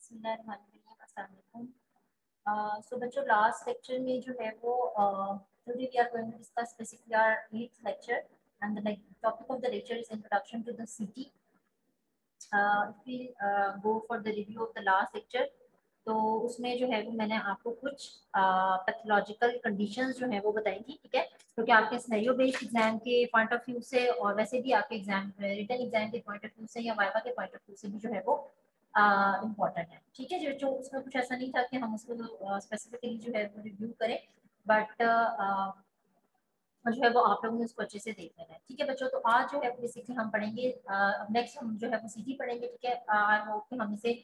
सो बच्चों last lecture में जो है वो today we are going to discuss basically our 8th lecture and the topic of the lecture is introduction to the city. If we go for the review of the last lecture, तो उसमें जो है वो मैंने आपको कुछ pathological conditions जो है वो बताई थी, ठीक है, क्योंकि आपके सिनेरियो बेस्ड एग्जाम के पॉइंट ऑफ व्यू से और वैसे भी आपके एग्जाम रिटन एग्जाम के पॉइंट ऑफ व्यू से या वाइवा के पॉइंट ऑफ व्यू से भी जो है वो इम्पोर्टेंट है, ठीक है। जो उसमें कुछ ऐसा नहीं था कि हम उसको स्पेसिफिकली जो है वो रिव्यू करें, बट जो है वो आप लोगों ने उसको अच्छे से देख लेना है, ठीक है बच्चों। तो आज जो है बेसिकली हम पढ़ेंगे, नेक्स्ट हम जो है वो सीधी पढ़ेंगे, ठीक है। आई होप कि हम इसे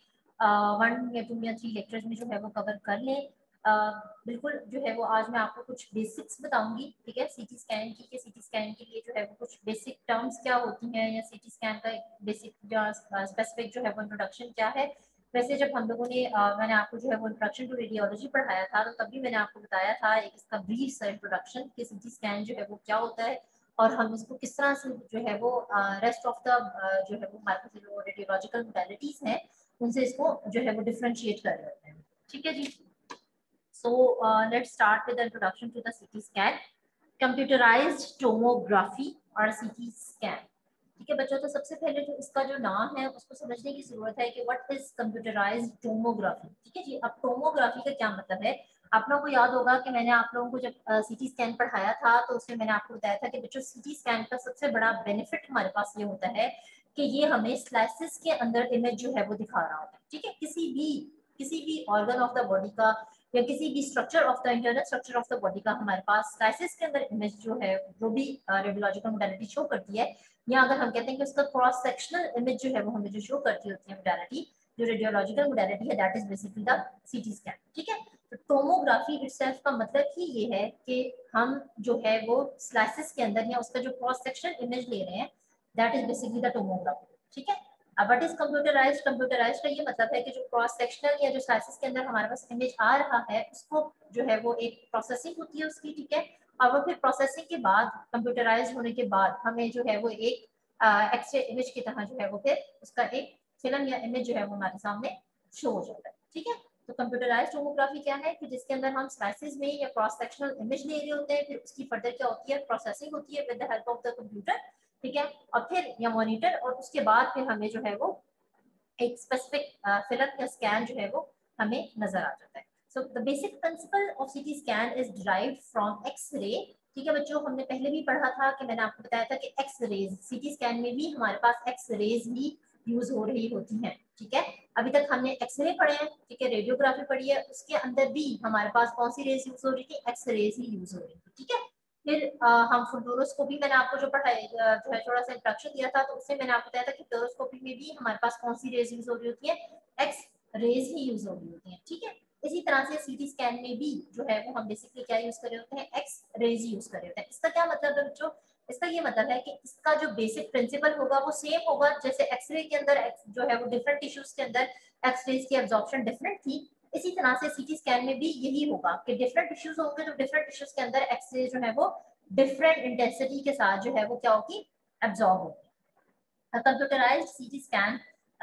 1 या 2 या 3 लेक्चर्स में जो है वो कवर कर लें। बिल्कुल जो है वो आज मैं आपको कुछ बेसिक्स बताऊंगी, ठीक है, सीटी स्कैन की, कि सीटी स्कैन के लिए जो है वो कुछ बेसिक टर्म्स क्या होती हैं या सीटी स्कैन का बेसिक स्पेसिफिक जो है वो इंट्रोडक्शन क्या है। वैसे जब हम लोगों ने मैंने आपको जो है वो इंट्रोडक्शन टू रेडियोलॉजी पढ़ाया था, तो तभी मैंने आपको बताया था एक इसका ब्रीफ सा इंट्रोडक्शन कि सीटी स्कैन जो है वो क्या होता है और हम इसको किस तरह से जो है वो रेस्ट ऑफ द जो है वो हमारे पास जो रेडियोलॉजिकल मोडेलिटीज हैं उनसे इसको जो है वो डिफरेंशिएट कर रहे होते हैं, ठीक है जी। So let's start with introduction to the CT scan, computerised tomography और सीटी स्कैन, ठीक है बच्चों। तो सबसे पहले जो इसका जो नाम है उसको समझने की जरूरत है कि व्हाट इज कंप्यूटराइज्ड टोमोग्राफी, ठीक है जी। अब टोमोग्राफी का क्या मतलब है, आप लोगों को याद होगा कि मैंने आप लोगों को जब सीटी स्कैन पढ़ाया था तो उसमें मैंने आपको बताया था कि बच्चों सीटी स्कैन का सबसे बड़ा बेनिफिट हमारे पास ये होता है कि ये हमें स्लाइसिस के अंदर इमेज जो है वो दिखा रहा होता है, ठीक है। किसी भी ऑर्गन ऑफ द बॉडी का या किसी भी structure of the internal structure of the body का हमारे पास स्लाइसिस के अंदर इमेज जो है जो भी रेडियोलॉजिकल मोडेलिटी शो करती है, या अगर हम कहते हैं कि उसका क्रॉस सेक्शनल इमेज जो है वो हमें जो शो करती होती है मोडेलिटी, जो रेडियोलॉजिकल मोडेलिटी है, that is basically the CT scan, ठीक है। तो टोमोग्राफी इटसेल्फ का मतलब ही ये है कि हम जो है वो स्लाइसिस के अंदर या उसका जो क्रॉस सेक्शनल इमेज ले रहे हैं, that is basically the tomography, ठीक है। अब व्हाट इज कंप्यूटराइज्ड का ये मतलब है कि जो क्रॉस सेक्शनल या जो स्लाइसिस के अंदर हमारे पास इमेज आ रहा है उसको जो है वो एक प्रोसेसिंग होती है उसकी, ठीक है। और वो फिर प्रोसेसिंग के बाद कंप्यूटराइज होने के बाद हमें जो है वो एक एक्सरे इमेज की तरह जो है वो फिर उसका एक फिल्म या इमेज जो है वो हमारे सामने शो हो जाता है, ठीक है। तो कंप्यूटराइज्ड टोमोग्राफी क्या है कि जिसके अंदर हम स्लाइसिस में या क्रॉस सेक्शनल इमेज ले रहे होते हैं, फिर उसकी फर्दर क्या होती है, प्रोसेसिंग होती है with the help of the computer, ठीक है। और फिर या मॉनिटर, और उसके बाद फिर हमें जो है वो एक स्पेसिफिक फिल्म या स्कैन जो है वो हमें नजर आ जाता है। So the basic principle of CT scan is derived from X-ray, ठीक है बच्चों। हमने पहले भी पढ़ा था कि मैंने आपको बताया था कि एक्स रेज सीटी स्कैन में भी हमारे पास एक्स रेज ही यूज हो रही होती हैं, ठीक है। अभी तक हमने एक्सरे पढ़े हैं, ठीक है, रेडियोग्राफी पढ़ी है, उसके अंदर भी हमारे पास कौन सी रेज यूज हो रही थी, एक्स रेज ही यूज हो रही थी, ठीक है। फिर हम फ्लोरोस्कोपी मैंने आपको जो पढ़ाई जो है थोड़ा सा इंट्रोडक्शन दिया था, तो उससे मैंने आपको बताया था कि फ्लोरोस्कोपी में भी हमारे पास कौन सी रेज यूज हो रही होती है, एक्स रेज ही यूज हो रही होती है, ठीक है। इसी तरह से सीटी स्कैन में भी जो है वो हम बेसिकली क्या यूज कर रहे होते हैं, एक्स रेज यूज कर रहे होते हैं। इसका क्या मतलब है बच्चों, इसका ये मतलब है कि इसका जो बेसिक प्रिंसिपल होगा वो सेम होगा, जैसे एक्सरे के अंदर जो है वो डिफरेंट टिश्यूज के अंदर एक्स रेज की एब्जॉर्प्शन डिफरेंट थी, इसी तरह से सीटी स्कैन में भी यही होगा कि डिफरेंट टिश्यूज होंगे, तो डिफरेंट टिश्यूज के अंदर एक्स रे जो है वो डिफरेंट इंटेंसिटी के साथ जो है वो क्या होगी, एब्जॉर्ब होगी। A computerized CT scan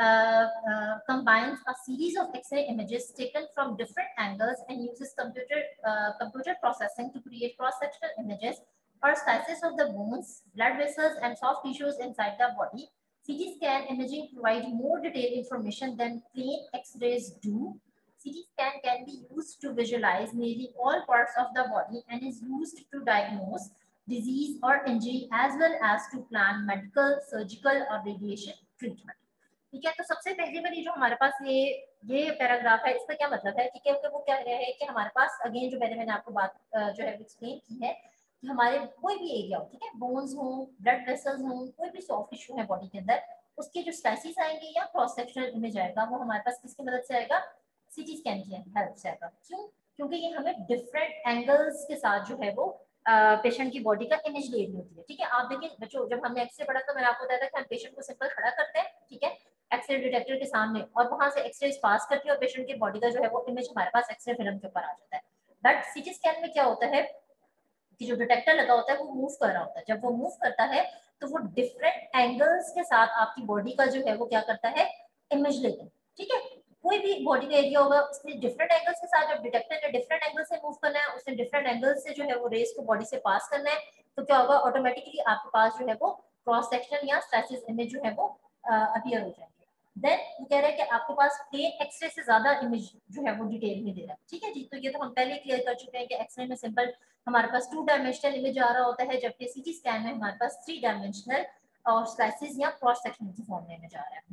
combines a series of X-ray images taken from different angles and uses computer processing to create cross-sectional images or slices of the bones, blood vessels, and soft tissues inside the body. CT scan imaging provides more detailed information than plain X-rays do. CT scan can be used to visualize nearly all parts of the body and is used to diagnose disease or injury as well as to plan medical, surgical और radiation treatment, ठीक है। तो सबसे पहले वाली जो हमारे पास ये पैराग्राफ है, इसका क्या मतलब है, ठीक है, वो क्या रहा है कि हमारे पास अगेन जो पहले मैंने आपको बात जो है एक्सप्लेन की है कि हमारे कोई भी एरिया हो, ठीक है, बोन्स हो, ब्लड वेसल्स हो, कोई भी सॉफ्ट टिश्यू है बॉडी के अंदर, उसके जो स्लाइसेस आएंगे या क्रॉस सेक्शनल इमेज आएगा वो हमारे पास किसकी मदद से आएगा, सीटी स्कैन की हेल्प से आएगा। क्यों, क्योंकि ये हमें डिफरेंट एंगल्स के साथ जो है वो पेशेंट की बॉडी का इमेज ले रही होती है, ठीक है। आप देखिए बच्चों, जब हमने एक्सरे पढ़ा तो मैंने आपको बताया था कि हम पेशेंट को सिंपल खड़ा करते हैं, ठीक है, एक्सरे डिटेक्टर के सामने, और वहां से एक्सरे पास करके और पेशेंट की बॉडी का जो है वो इमेज हमारे पास एक्सरे फिल्म के ऊपर आ जाता है। बट सीटी स्कैन में क्या होता है कि जो डिटेक्टर लगा होता है वो मूव कर रहा होता है, जब वो मूव करता है तो वो डिफरेंट एंगल्स के साथ आपकी बॉडी का जो है वो क्या करता है, इमेज लेता है, ठीक है। कोई भी बॉडी का एरिया होगा उसने डिफरेंट एंगल्स के साथ, जब डिटेक्टर ने डिफरेंट एंगल से मूव करना है, उसने डिफरेंट एंगल से जो है वो रेस को बॉडी से पास करना है, तो क्या होगा ऑटोमेटिकली आपके पास जो है वो क्रॉस सेक्शन या स्ट्रेचेस इमेज जो है वो अपीयर हो जाएंगे। देन वो कह रहे हैं कि आपके पास प्लेन एक्सरे से ज्यादा इमेज जो है वो डिटेल में दे रहा है। ठीक है जी, तो ये तो हम पहले क्लियर कर चुके हैं कि एक्सरे में सिंपल हमारे पास 2 डायमेंशनल इमेज आ रहा होता है, जबकि सीटी स्कैन में हमारे पास 3 डायमेंशनल और स्लाइसेस या क्रॉस सेक्शन की फॉर्म में इमेज आ रहा है।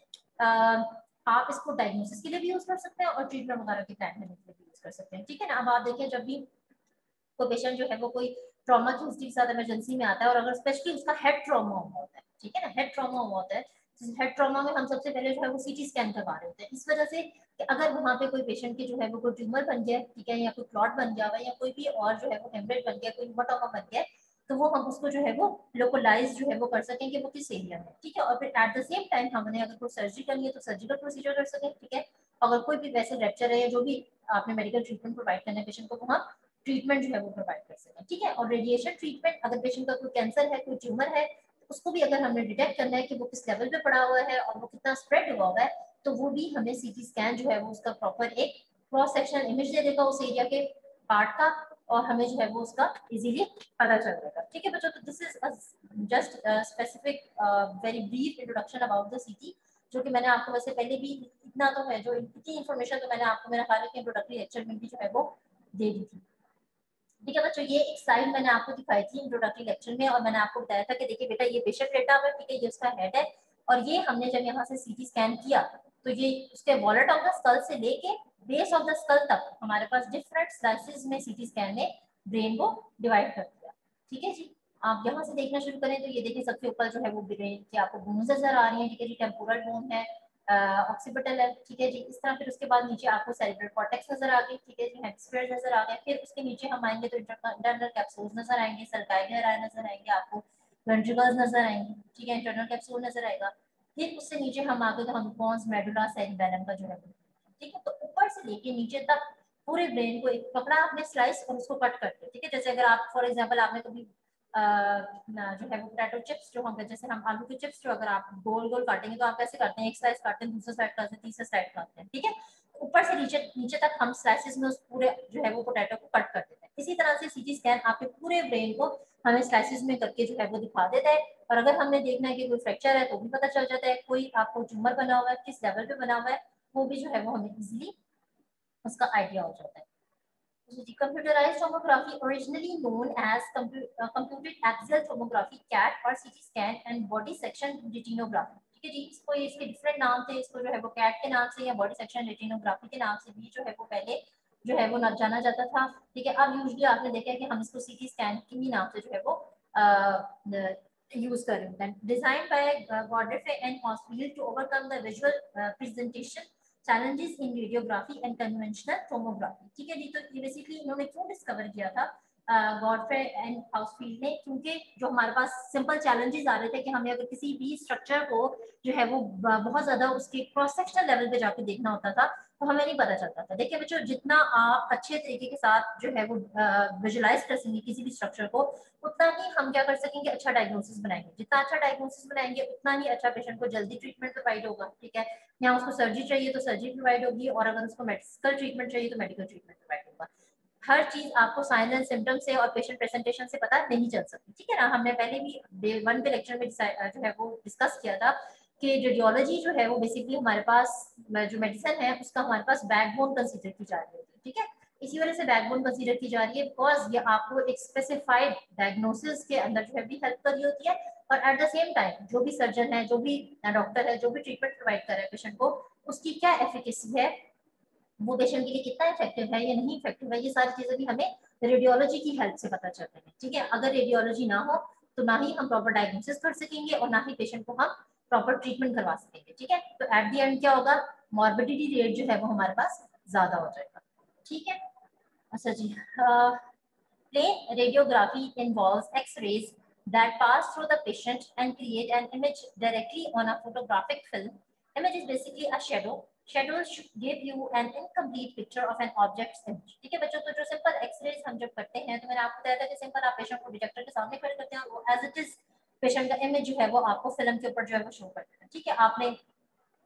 देन आप इसको डायग्नोसिस के लिए भी यूज कर सकते हैं और ट्रीटमेंट वगैरह के प्लान करने के लिए भी यूज कर सकते हैं। ठीक है ना। अब आप देखिए जब भी कोई पेशेंट जो है वो कोई ट्रॉमा की हिस्ट्री के साथ इमरजेंसी में आता है और अगर स्पेशली उसका हेड ट्रॉमा हुआ होता है, ठीक है ना, हेड ट्रॉमा हुआ होता है, हेड ट्रॉमा में हम सबसे पहले जो है वो सीटी स्कैन करवा रहे होते हैं, इस वजह से कि अगर वहाँ पे कोई पेशेंट की जो है वो कोई ट्यूमर बन गया, ठीक है, या कोई क्लॉट बन गया हुआ या कोई भी और जो है वो हेमरेज बन गया, कोई हेमाटोमा बन गया, तो वो हम उसको जो है वो लोकलाइज जो है वो कर सकें कि वो किस एरिया में, ठीक है। और फिर एट द सेम टाइम हमने अगर कोई सर्जरी करनी है तो सर्जिकल प्रोसीजर कर सकें, ठीक है। अगर कोई भी वैसे फ्रैक्चर है या जो भी आपने मेडिकल ट्रीटमेंट प्रोवाइड करना है पेशेंट को, वो हम ट्रीटमेंट जो है वो प्रोवाइड कर सकें, ठीक है। और रेडिएशन ट्रीटमेंट, अगर पेशेंट का कोई कैंसर है, कोई ट्यूमर है, तो उसको भी अगर हमने डिटेक्ट करना है कि वो किस लेवल पे पड़ा हुआ है और वो कितना स्प्रेड हुआ हुआ है, तो वो भी हमें सीटी स्कैन जो है वो उसका प्रॉपर एक क्रॉस सेक्शनल इमेज दे देगा उस एरिया के पार्ट का, और हमें जो है वो उसका इजीली पता चल जाएगा। ठीक है बच्चों, तो this is just specific very brief introduction about the CT, जो कि मैंने आपको वैसे पहले भी इतना तो है, जो इतनी इन्फॉर्मेशन तो मैंने आपको मेरा ख्याल है कि इंट्रोडक्टरी लेक्चर में भी जो है वो दे दी थी। ठीक है बच्चों, ये एक स्लाइड मैंने आपको दिखाई थी इंट्रोडक्टरी लेक्चर में और मैंने आपको बताया था कि देखिए बेटा ये पेशेंट डेटा है, ठीक है, ये उसका हेड है, और ये हमने जब यहाँ से सीटी स्कैन किया तो ये उसके वॉलेट ऑफ द स्कल से लेके बेस ऑफ द स्कल तक हमारे पास डिफरेंट स्लाइसेस में सीटी स्कैन ने ब्रेन को डिवाइड कर दिया। ठीक है जी, आप यहाँ से देखना शुरू करें तो ये देखिए सबसे ऊपर जो है वो ब्रेन की आपको बोन्स नजर आ रही है, ठीक है जी, टेम्पोरल बोन है, ऑक्सीपिटल है, ठीक है जी, इस तरह। फिर उसके बाद नीचे आपको सेरेब्रल कॉर्टेक्स नजर आ गई, ठीक है जी, हेमिस्फीयर नजर आ गया। फिर उसके नीचे हम आएंगे तो इंटरनल कैप्सूल्स नजर आएंगे, सर्काइल हेराई नजर आएंगे, आपको वेंट्रिकल्स नजर आएंगे, ठीक है, इंटरनल कैप्सूल नजर आएगा। फिर उससे नीचे हम आगे तो हम पॉन्स मेडुला सेरिबेलम का जो है, ठीक है। तो ऊपर से लेके नीचे तक पूरे ब्रेन को एक पकड़ा आपने स्लाइस और उसको कट करके, ठीक है। जैसे अगर आप फॉर एग्जांपल आपने कभी जो है वो पोटैटो चिप्स जो हम जैसे हम आलू के चिप्स जो अगर आप गोल गोल काटेंगे तो आप कैसे करते हैं, एक स्लाइस काटते हैं, दूसरा साइड काटते हैं, तीसरा साइड काटते हैं, ठीक है। ऊपर से नीचे नीचे तक हम स्लाइसेस में उस पूरे जो है वो पोटैटो को कट कर देते हैं। इसी तरह से सीटी स्कैन आपके पूरे ब्रेन को हमें स्लाइसेस में करके जो है वो दिखा देता है। और अगर हमने देखना है कि कोई फ्रैक्चर है तो भी पता चल जाता है, कोई आपको ट्यूमर बना हुआ है किस लेवल पे बना हुआ है वो भी जो है वो हमें इजिली उसका आइडिया हो जाता है। The computerized tomography, originally known as computed axial tomography (CAT) और CT scan and body section retinography, ठीक है जी, इसको ये इसके डिफरेंट नाम थे, इसको जो है वो कैट के नाम से या बॉडी सेक्शन रेटिनोग्राफी के नाम से भी जो है वो पहले जो है वो जाना जाता था, ठीक है। अब यूजुअली आपने देखा है कि हम इसको सीटी स्कैन के ही नाम से जो है वो यूज कर रहे हैं। Design by Godfrey and hospital to overcome the visual presentation challenges in radiography and conventional tomography, ठीक है जी। तो ये बेसिकली इन्होंने क्यों डिस्कवर किया था गॉडफ्रे एंड हाउसफील्ड ने, क्योंकि जो हमारे पास सिंपल चैलेंजेस आ रहे थे कि हमें अगर किसी भी स्ट्रक्चर को जो है वो बहुत ज्यादा उसके क्रॉस सेक्शनल लेवल पे जाके देखना होता था तो हमें नहीं पता चलता था। देखिए बच्चों, जितना आप अच्छे तरीके के साथ जो है वो विजुलाइज कर सकेंगे किसी भी स्ट्रक्चर को, उतना ही हम क्या कर सकेंगे, अच्छा डायग्नोसिस बनाएंगे। जितना अच्छा डायग्नोसिस बनाएंगे उतना ही अच्छा पेशेंट को जल्दी ट्रीटमेंट प्रोवाइड होगा, ठीक है। यहाँ उसको सर्जरी चाहिए तो सर्जरी प्रोवाइड होगी, और अगर उसको मेडिकल ट्रीटमेंट चाहिए तो मेडिकल ट्रीटमेंट प्रोवाइड होगा। हर चीज आपको साइन एंड सिम्टम से और पेशेंट प्रेजेंटेशन से पता नहीं चल सकती, ठीक है ना। हमने पहले भी डे 1 पे लेक्चर में जो है वो डिस्कस किया था कि रेडियोलॉजी जो है वो बेसिकली हमारे पास जो मेडिसिन है उसका हमारे पास बैकबोन कंसीडर की जा रही है, ठीक है। इसी वजह से बैकबोन कंसीडर की जा रही है बिकॉज ये आपको एक स्पेसिफाइड डायग्नोसिस के अंदर जो है भी हेल्प कर रही होती है, और एट द सेम टाइम जो भी सर्जन है, जो भी डॉक्टर है, जो भी ट्रीटमेंट प्रोवाइड कर रहा है पेशेंट को, उसकी क्या एफिकेसी है, वो पेशेंट के लिए कितना इफेक्टिव है या नहीं इफेक्टिव है, ये सारी चीजें भी हमें रेडियोलॉजी की हेल्प से पता चलते हैं, ठीक है। अगर रेडियोलॉजी ना हो तो ना ही हम प्रॉपर डायग्नोसिस कर सकेंगे और ना ही पेशेंट को हम प्रॉपर ट्रीटमेंट करवा सकेंगे, ठीक है। तो एट द एंड क्या होगा, मॉर्बिडिटी रेट जो है वो हमारे पास ज्यादा हो जाएगा, ठीक है। अच्छा जी, plain radiography involves X-rays that pass through the patient and create an image directly on a photographic film. Image is basically a shadow. Shadows give you an incomplete picture of an object's image. ठीक है बच्चों, तो जो simple X-rays हम जब करते हैं तो मैंने आपको बताया था कि सिंपल आप पेशेंट को डिटेक्टर के सामने खड़े करते हैं, एज इट इज पेशेंट का इमेज जो है वो आपको फिल्म के ऊपर जो है वो शो कर देता है, ठीक है। आपने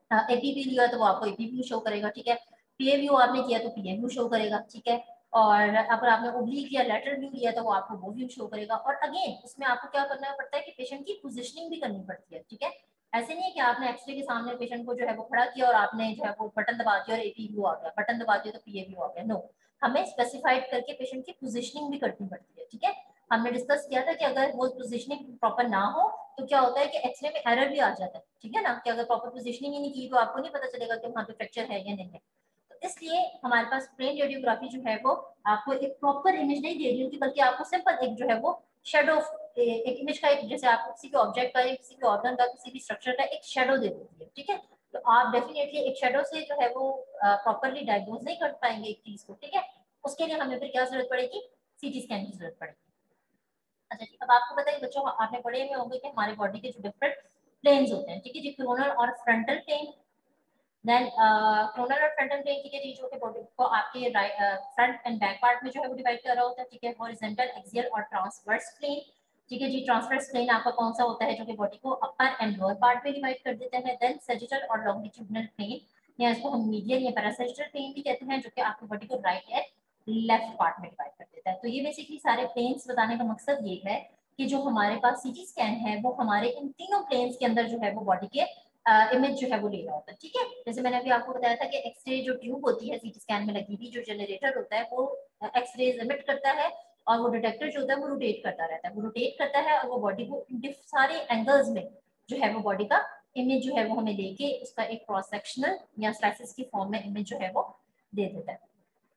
एपी व्यू लिया तो वो आपको एपी व्यू शो करेगा, ठीक है। पीए व्यू आपने किया तो पीए व्यू शो करेगा, ठीक है। और अगर आपने ओब्लिक या लेटरल व्यू लिया तो वो आपको वो व्यू शो करेगा। और अगेन उसमें आपको क्या करना पड़ता है कि पेशेंट की पोजिशनिंग भी करनी पड़ती है, ठीक है। ऐसे नहीं है कि आपने एक्सरे के सामने पेशेंट को जो है वो खड़ा किया और आपने जो है वो बटन दबा दिया और एपी व्यू आ गया, बटन दबा दिया तो पीए व्यू आ गया। नो, हमें स्पेसिफाइड करके पेशेंट की पोजिशनिंग भी करनी पड़ती है, ठीक है। हमने डिस्कस किया था कि अगर वो पोजिशनिंग प्रॉपर ना हो तो क्या होता है कि एक्सरे में एरर भी आ जाता है, ठीक है ना, कि अगर प्रॉपर पोजिशनिंग ही नहीं की तो आपको नहीं पता चलेगा कि वहाँ पे फ्रैक्चर है या नहीं है। तो इसलिए हमारे पास प्लेन रेडियोग्राफी जो है वो आपको एक प्रॉपर इमेज नहीं दे रही होती, बल्कि आपको सिंपल एक जो है वो शेडो, एक इमेज का, एक जैसे आपको किसी के ऑब्जेक्ट का, किसी के ऑर्गन का, किसी भी स्ट्रक्चर का एक शेडो दे देती है, ठीक है। तो आप डेफिनेटली एक शेडो से जो है वो प्रॉपरली डायग्नोज नहीं कर पाएंगे एक चीज को, ठीक है। उसके लिए हमें फिर क्या जरूरत पड़ेगी, सीटी स्कैन की जरूरत पड़ेगी। अच्छा जी, अब आपको बताइए बच्चों, आपने पढ़े हुए होंगे कि हमारे बॉडी के जो डिफरेंट प्लेन्स होते हैं, ठीक है जी, कोरोनल और फ्रंटल प्लेन। देन कोरोनल और फ्रंटल प्लेन की चीजों के बॉडी को आपके फ्रंट एंड बैक पार्ट में जो है वो डिवाइड कर रहा होता है, ठीक है। हॉरिजॉन्टल, एक्सियल और ट्रांसवर्स प्लेन, ठीक है जी। ट्रांसवर्स प्लेन आपका कौन सा होता है जो कि बॉडी को अपर एंड लोअर पार्ट में डिवाइड कर देते हैं। देन सैजिटल और लॉन्गिट्यूडिनल प्लेन, या इसको हम मीडियल या पैरासैजिटल प्लेन भी कहते हैं, जो कि आपकी बॉडी को राइट एंड लेफ्ट पार्ट में डिवाइड कर देता है। तो ये बेसिकली सारे प्लेन्स बताने का मकसद ये है कि जो हमारे पास सीटी स्कैन है वो हमारे इन तीनों प्लेन्स के अंदर जो है वो बॉडी के इमेज जो है वो ले रहा होता है, ठीक है। जैसे मैंने अभी आपको बताया था कि एक्सरे जो ट्यूब होती है सीटी स्कैन में लगी हुई, जो जनरेटर होता है वो एक्सरेज एमिट करता है, और वो डिटेक्टर जो होता है वो रोटेट करता रहता है, वो रोटेट करता है और वो बॉडी को सारे एंगल्स में जो है वो बॉडी का इमेज जो है वो हमें लेके उसका एक क्रॉस सेक्शनल या स्लाइसेस की फॉर्म में इमेज जो है वो दे देता है,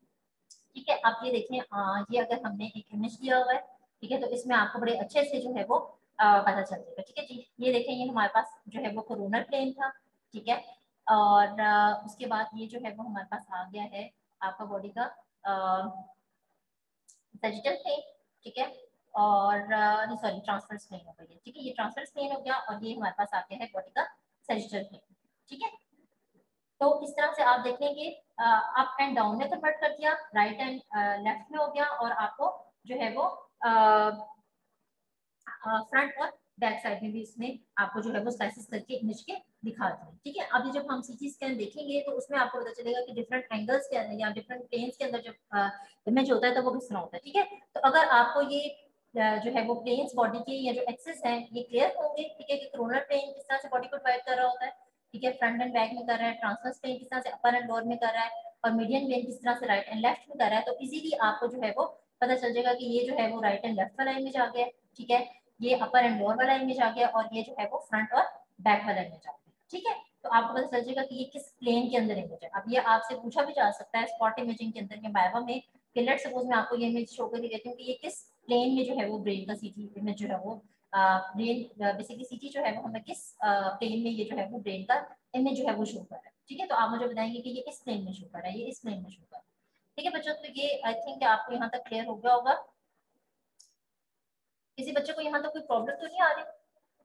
ठीक है। आप ये देखें, ये अगर हमने एक इमेज दिया हुआ है, ठीक है, तो इसमें आपको बड़े अच्छे से जो है वो पता चल जाएगा, ठीक है जी। ये देखें, ये हमारे पास जो है वो कोरोनल प्लेन था, ठीक है। और उसके बाद ये जो है वो हमारे पास आ गया है आपका बॉडी का सैजिटल प्लेन, ठीक है। और नहीं सॉरी, ट्रांसवर्स प्लेन हो गया, ठीक है। ये ट्रांसवर्स प्लेन हो गया और ये हमारे पास आ गया है बॉडी का सैजिटल प्लेन, ठीक है। तो इस तरह से आप देख लेंगे, अप एंड डाउन में कन्वर्ट कर दिया, राइट एंड लेफ्ट में हो गया, और आपको जो है वो फ्रंट और बैक साइड में भी इसमें आपको जो है वो स्लाइसेस करके इमेज के दिखा दिए, ठीक है। अभी जब हम सीटी स्कैन देखेंगे तो उसमें आपको पता चलेगा कि डिफरेंट एंगल्स के अंदर या डिफरेंट प्लेन्स के अंदर जब इमेज होता है तो वो किस तरह होता है, ठीक है। तो अगर आपको ये जो है वो प्लेन्स बॉडी के या जो एक्सेस हैं ये क्लियर होंगे, ठीक है, कि कोरोनल प्लेन किस तरह से बॉडी को डिवाइड कर रहा होता है, ठीक है, फ्रंट एंड बैक में कर रहा है, ट्रांसवर्स प्लेन किस तरह से अपर एंड लोअर में कर रहा है, और मीडियन प्लेन किस तरह से राइट एंड लेफ्ट में कर रहा है, तो इजीली आपको जो है वो पता चल जाएगा कि ये जो है वो राइट एंड लेफ्ट वाला इमेज आ गया है, ठीक है। ये अपर एंड लोअर वाला इमेज आ गया और ये जो है वो फ्रंट और बैक वाला इमेज आ गया, ठीक है। तो आपको पता चल जाएगा कि ये किस प्लेन के अंदर इमेज है। अब ये आपसे पूछा भी जा सकता है स्पॉट इमेजिंग के अंदर या बायोवा में, कि लेट सपोज मैं आपको ये इमेज शो करके देती हूँ कि ये किस प्लेन में जो है वो ब्रेन का सीटी इमेज जो है वो ब्रेन बेसिकली सीटी जो है वो हमें किस प्लेन में ये जो है वो ब्रेन का इमेज जो है वो शो कर रहा है, ठीक है। तो आप मुझे बताएंगे कि ये इस प्लेन में शो कर रहा है, ये इस प्लेन में शो कर रहा है, ठीक है बच्चों। तो ये आई थिंक आपको यहाँ तक क्लियर हो गया होगा। किसी बच्चे को यहाँ तक कोई प्रॉब्लम तो नहीं आ रही?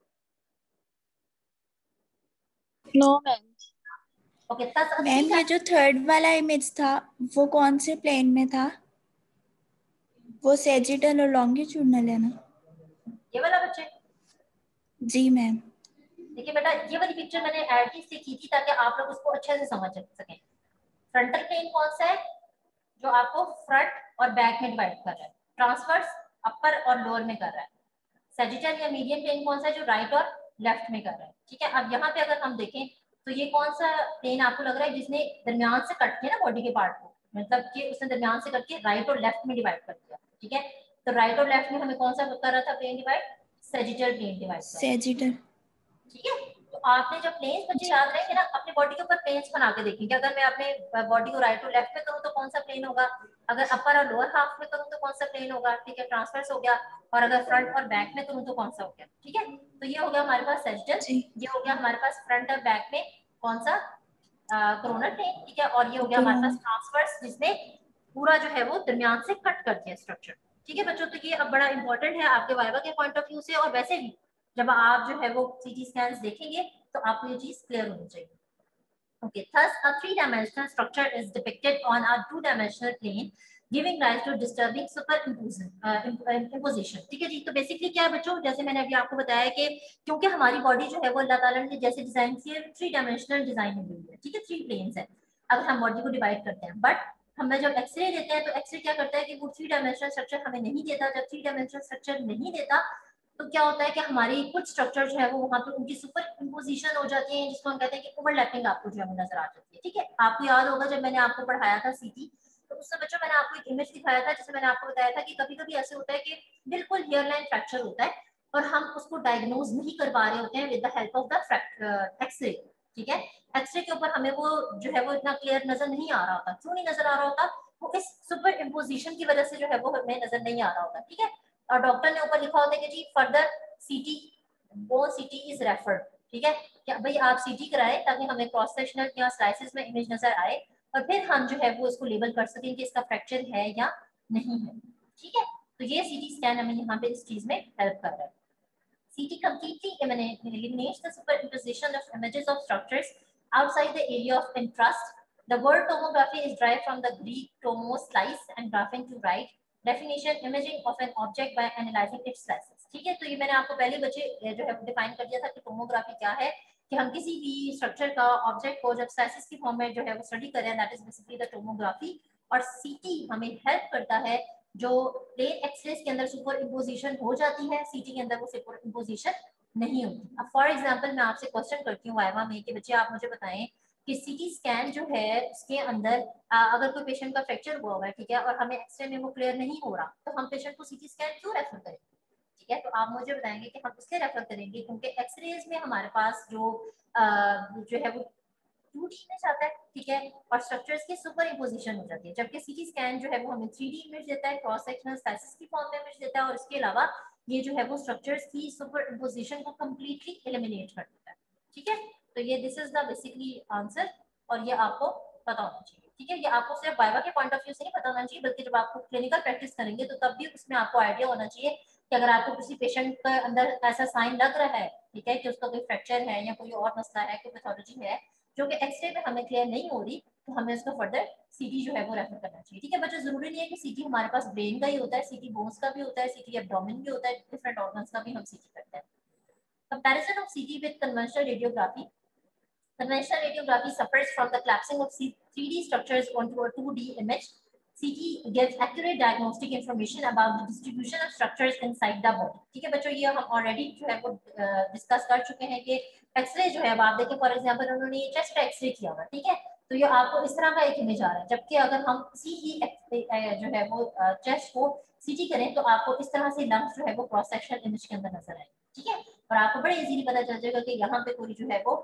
No ma'am. ओके, मैम ये जो थर्ड वाला इमेज था वो कौन से प्लेन में था? वो सैजिटल और लॉन्गिट्यूडनल है ना? ये वाला बच्चे, जी मैम। देखिए बेटा, ये वाली पिक्चर मैंने ऐड इसलिए की थी ताकि आप लोग उसको अच्छे से समझ सकें। फ्रंटल प्लेन कौन सा है जो आपको फ्रंट और बैक में डिवाइड कर रहा है, ट्रांसवर्स अपर और लोअर में कर रहा है। सैजिटल या मीडियम प्लेन कौन सा है जो राइट और लेफ्ट में कर रहा है, ठीक है। अब यहाँ पे अगर हम देखें तो ये कौन सा प्लेन आपको लग रहा है जिसने दरमियान से कट किया ना बॉडी के पार्ट को, मतलब कि उसने दरमियान से कट के राइट और लेफ्ट में डिवाइड कर दिया, ठीक है। तो राइट और लेफ्ट में हमें कौन सा कर रहा था plane divide, sagittal plane divide कर रहा था, सैजिटल। ठीक है। तो आपने जब प्लेन्स बच्चे याद रहेंगे ना, अपने बॉडी के ऊपर प्लेन्स बना के देखेंगे। अगर मैं अपने बॉडी को राइट और लेफ्ट में करूँ तो कौन सा प्लेन होगा, अगर अपर और लोअर हाफ में करूँ तो कौन सा प्लेन होगा, ठीक है, ट्रांसवर्स हो गया, और अगर फ्रंट और बैक में करूँ तो कौन सा हो गया, ठीक है। तो ये हो गया हमारे पास सैजिटल, जी। ये हो गया हमारे पास फ्रंट और बैक में कौन सा कोरोनल प्लेन, ठीक है, और ये हो गया हमारे पास कोरोनल। ट्रांसवर्स जिसने पूरा जो है वो दरमियान से कट कर दिया स्ट्रक्चर, ठीक है बच्चों। तो ये अब बड़ा इंपॉर्टेंट है आपके वाइवा के पॉइंट ऑफ व्यू से, और वैसे भी जब आप जो है वो सीटी स्कैन्स देखेंगे तो आपको ये चीज क्लियर होनी चाहिए। Okay, thus a three-dimensional structure is depicted on a two-dimensional plane. Giving rise to disturbing superimposition. ठीक है जी। तो बेसिकली क्या है बच्चों, जैसे मैंने अभी आपको बताया कि क्योंकि हमारी बॉडी जो है वो अल्लाह ताला ने जैसे डिजाइन की है, 3 डायमेंशनल डिजाइन में हुई है। ठीक है, 3 प्लेन्स है अगर हम बॉडी को डिवाइड करते हैं। बट हमें जब एक्सरे देते हैं तो एक्सरे क्या करता है कि वो 3 डायमेंशनल स्ट्रक्चर हमें नहीं देता। जब 3 डायमेंशनल स्ट्रक्चर नहीं देता तो क्या होता है कि हमारी कुछ स्ट्रक्चर जो है वो वहां पे उनकी सुपर इम्पोजिशन हो जाती है, जिसको हम कहते हैं कि ओवरलैपिंग आपको जो है नजर आ जाती है। ठीक है, आपको याद होगा जब मैंने आपको पढ़ाया था सीटी, तो उससे बच्चों मैंने आपको एक इमेज दिखाया था जिसमें मैंने आपको बताया था कि कभी कभी ऐसे होता है कि बिल्कुल हेयरलाइन फ्रैक्चर होता है और हम उसको डायग्नोज नहीं कर पा रहे होते हैं with the help of the X-ray. ठीक है, एक्सरे के ऊपर हमें वो जो है वो इतना क्लियर नजर नहीं आ रहा होता। क्यों नहीं नजर आ रहा होता? वो इस सुपर इम्पोजिशन की वजह से जो है वो हमें नजर नहीं आ रहा होता। ठीक है, और डॉक्टर ने ऊपर लिखा होता है कि जी further CT, bone CT is referred. ठीक है, क्या भाई आप सीटी कराएं ताकि हमें क्रॉस सेक्शनल या स्लाइसेस में इमेज नजर आए और फिर हम जो है वो इसको लेबल कर सकें कि इसका फ्रैक्चर है या नहीं है। ठीक है, तो ये सीटी स्कैन हमें यहाँ पे इस चीज में हेल्प कर रहा है। CT completely eliminates the superimposition of images of structures outside the area of interest. The word tomography is derived from the Greek tomos, slice, and graphing to write. Definition: imaging of an object by analyzing its slices. ठीक है, तो ये मैंने आपको पहले बच्चे जो है डिफाइन कर दिया था कि टोमोग्राफी क्या है, कि हम किसी भी स्ट्रक्चर का ऑब्जेक्ट को जब स्लाइसेस की फॉर्म में जो है वो स्टडी करें, that is basically the tomography. और सीटी हमें हेल्प करता है जो प्लेन एक्सरेस के अंदर सुपर इम्पोजिशन हो जाती है, सीटी के अंदर वो सुपर इम्पोजिशन नहीं होती। अब फॉर एग्जांपल मैं आपसे क्वेश्चन करती हूँ वाइवा में कि बच्चे आप मुझे बताएं कि सीटी स्कैन जो है उसके अंदर अगर कोई पेशेंट का फ्रैक्चर हुआ है, ठीक है, और हमें एक्सरे में वो क्लियर नहीं हो रहा, तो हम पेशेंट को सीटी स्कैन क्यों रेफर करें? ठीक है, तो आप मुझे बताएंगे कि हम इसलिए रेफर करेंगे क्योंकि एक्सरेज में हमारे पास जो है वो 2D इमेज आता है। ठीक है, और स्ट्रक्चर्स की सुपर इम्पोजिशन हो जाती है, जबकि सीटी स्कैन जो है वो हमें 3D इमेज देता है, क्रॉस सेक्शनल स्लाइसेस की फॉर्म में इमेज देता है, और इसके अलावा ये जो है वो स्ट्रक्चर्स की सुपर इम्पोजिशन को कंप्लीटली एलिमिनेट कर देता है। ठीक है, तो ये this is the basically answer, और ये आपको पता होना चाहिए। ठीक है, ये आपको सिर्फ वाइवा के पॉइंट ऑफ व्यू से नहीं पता होना चाहिए, बल्कि जब आपको क्लिनिकल प्रैक्टिस करेंगे तो तब भी उसमें आपको आइडिया होना चाहिए कि अगर आपको किसी पेशेंट के अंदर ऐसा साइन लग रहा है, ठीक है, कि उसका कोई फ्रैक्चर है या कोई और मसला है, कोई पैथोलॉजी है जो कि एक्सरे में हमें क्लियर नहीं हो रही, तो हमें उसका फर्दर सीटी जो है वो रेफर करना चाहिए। ठीक है बच्चों, जरूरी नहीं है कि सीटी हमारे पास ब्रेन का ही होता है, सीटी बोन्स का भी होता है, सीटी एब्डोमेन भी होता है, डिफरेंट ऑर्गन्स का भी हम सीटी करते हैं। Comparison of CT with conventional radiography. Conventional radiography suffers from the collapsing of 3D structures onto a 2D image. CT gives accurate diagnostic information about the distribution of structures inside the body. ठीक है बच्चों, ये हम already जो है वो discuss कर चुके हैं कि एक्सरे जो है अब आप देखें, फॉर एग्जांपल उन्होंने ये चेस्ट का एक्सरे किया हुआ, ठीक है, तो ये आपको इस तरह का एक इमेज आ रहा है, जबकि अगर हम इसी ही जो है वो चेस्ट को सीटी करें तो आपको इस तरह से लंग्स जो है वो क्रॉस सेक्शनल इमेज के अंदर नजर आएंगे। ठीक है, और आपको बड़े इजीली पता चल जाएगा कि यहाँ पे कोई जो है वो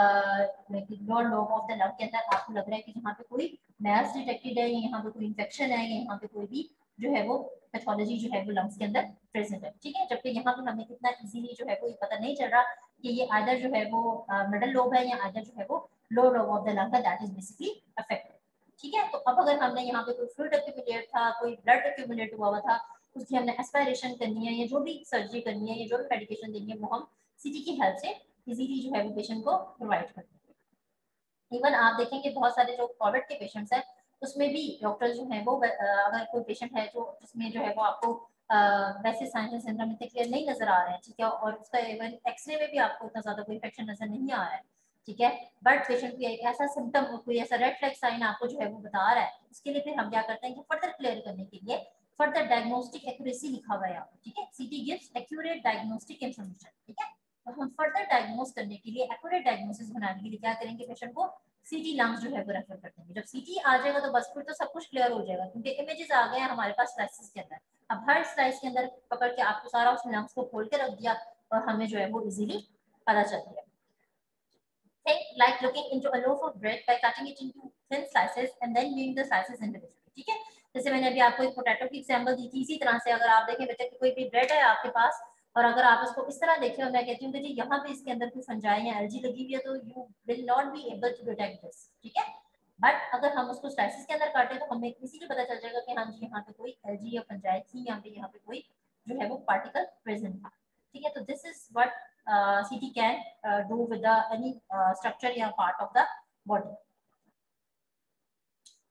lower lobe of the lung के अंदर आपको लग रहा है कि यहाँ पे कोई नर्व्स डिटेक्टेड है, यहाँ पे कोई इन्फेक्शन है, यहाँ पे कोई भी जो है वो पैथोलॉजी जो है वो लंग्स के अंदर प्रेजेंट है। ठीक है, जबकि यहाँ पे हमें कितना इजीली जो है वो ये पता नहीं चल रहा कि ये आइदर जो है वो मिडल लोब है या आइदर जो है वो lower lobe of the lung है, दैट इज बेसिकली अफेक्टेड। ठीक है, तो अब अगर हमने यहाँ पे कोई फ्लूइड एक्यूमुलेट था, कोई ब्लड एक्यूमुलेट हुआ था, उसकी हमने एस्पायरेशन करनी है या जो भी सर्जरी करनी है या जो भी मेडिकेशन देनी है, वो हम सीटी की हेल्प से इजीली जो है वो पेशेंट को प्रोवाइड करते हैं। इवन आप देखेंगे बहुत सारे जो कोविड के पेशेंट्स हैं उसमें भी डॉक्टर जो है वो अगर कोई पेशेंट है जो जिसमें जो है वो आपको वैसे साइनस सिंड्रोम इतने क्लियर नहीं नजर आ रहे हैं, ठीक है, और उसका इवन एक्सरे में भी आपको इतना ज्यादा कोई इन्फेक्शन नजर नहीं आ रहा है, ठीक है, बट पेशेंट को एक ऐसा सिम्टम कोई ऐसा रेड फ्लैग साइन आपको जो है वो बता रहा है, उसके लिए फिर हम क्या करते हैं कि फर्दर क्लियर करने के लिए फर्दर डायग्नोस्टिक एक्यूरेसी लिखा हुआ है यहाँ, ठीक है, सीटी गिव्स एक्यूरेट डायग्नोस्टिक इन्फॉर्मेशन। ठीक है, तो हम फर्दर डायग्नोस करने के लिए एक्यूरेट डायग्नोसिस बनाने के लिए क्या करेंगे, पेशेंट को सीटी लंग्स जो है वो रेफर कर देंगे। जब सीटी आ जाएगा तो बस फिर तो सब कुछ क्लियर हो जाएगा, क्योंकि इमेजेस आ गए हैं हमारे पास स्लाइसेस के अंदर। अब हर स्लाइस के अंदर पकड़ के आपको सारा उस लंग्स को खोल के रख दिया और हमें जो है वो इजीली पता चल गया। Think like looking into a loaf of bread by cutting it into thin slices and then viewing the slices individually. ठीक है, जैसे मैंने अभी आपको एक पोटैटो की एग्जांपल दी थी, इसी तरह से अगर आप देखें बेटा कि कोई भी ब्रेड है आपके पास और अगर आप इसको इस तरह देखें और मैं कहती हूँ कि जी यहाँ पे इसके अंदर कोई फंजाई या एलजी लगी हुई है तो you will not be able to detect this. ठीक है, बट अगर हम उसको स्लाइसेस के अंदर काटें तो हमें इसीलिए पता चल जाएगा कि हाँ जी यहाँ पे कोई एलजी या फंजाई थी, यहाँ पे कोई जो है वो पार्टिकल प्रेजेंट था। ठीक है, तो this is what CT can do with the any structure या part of the body.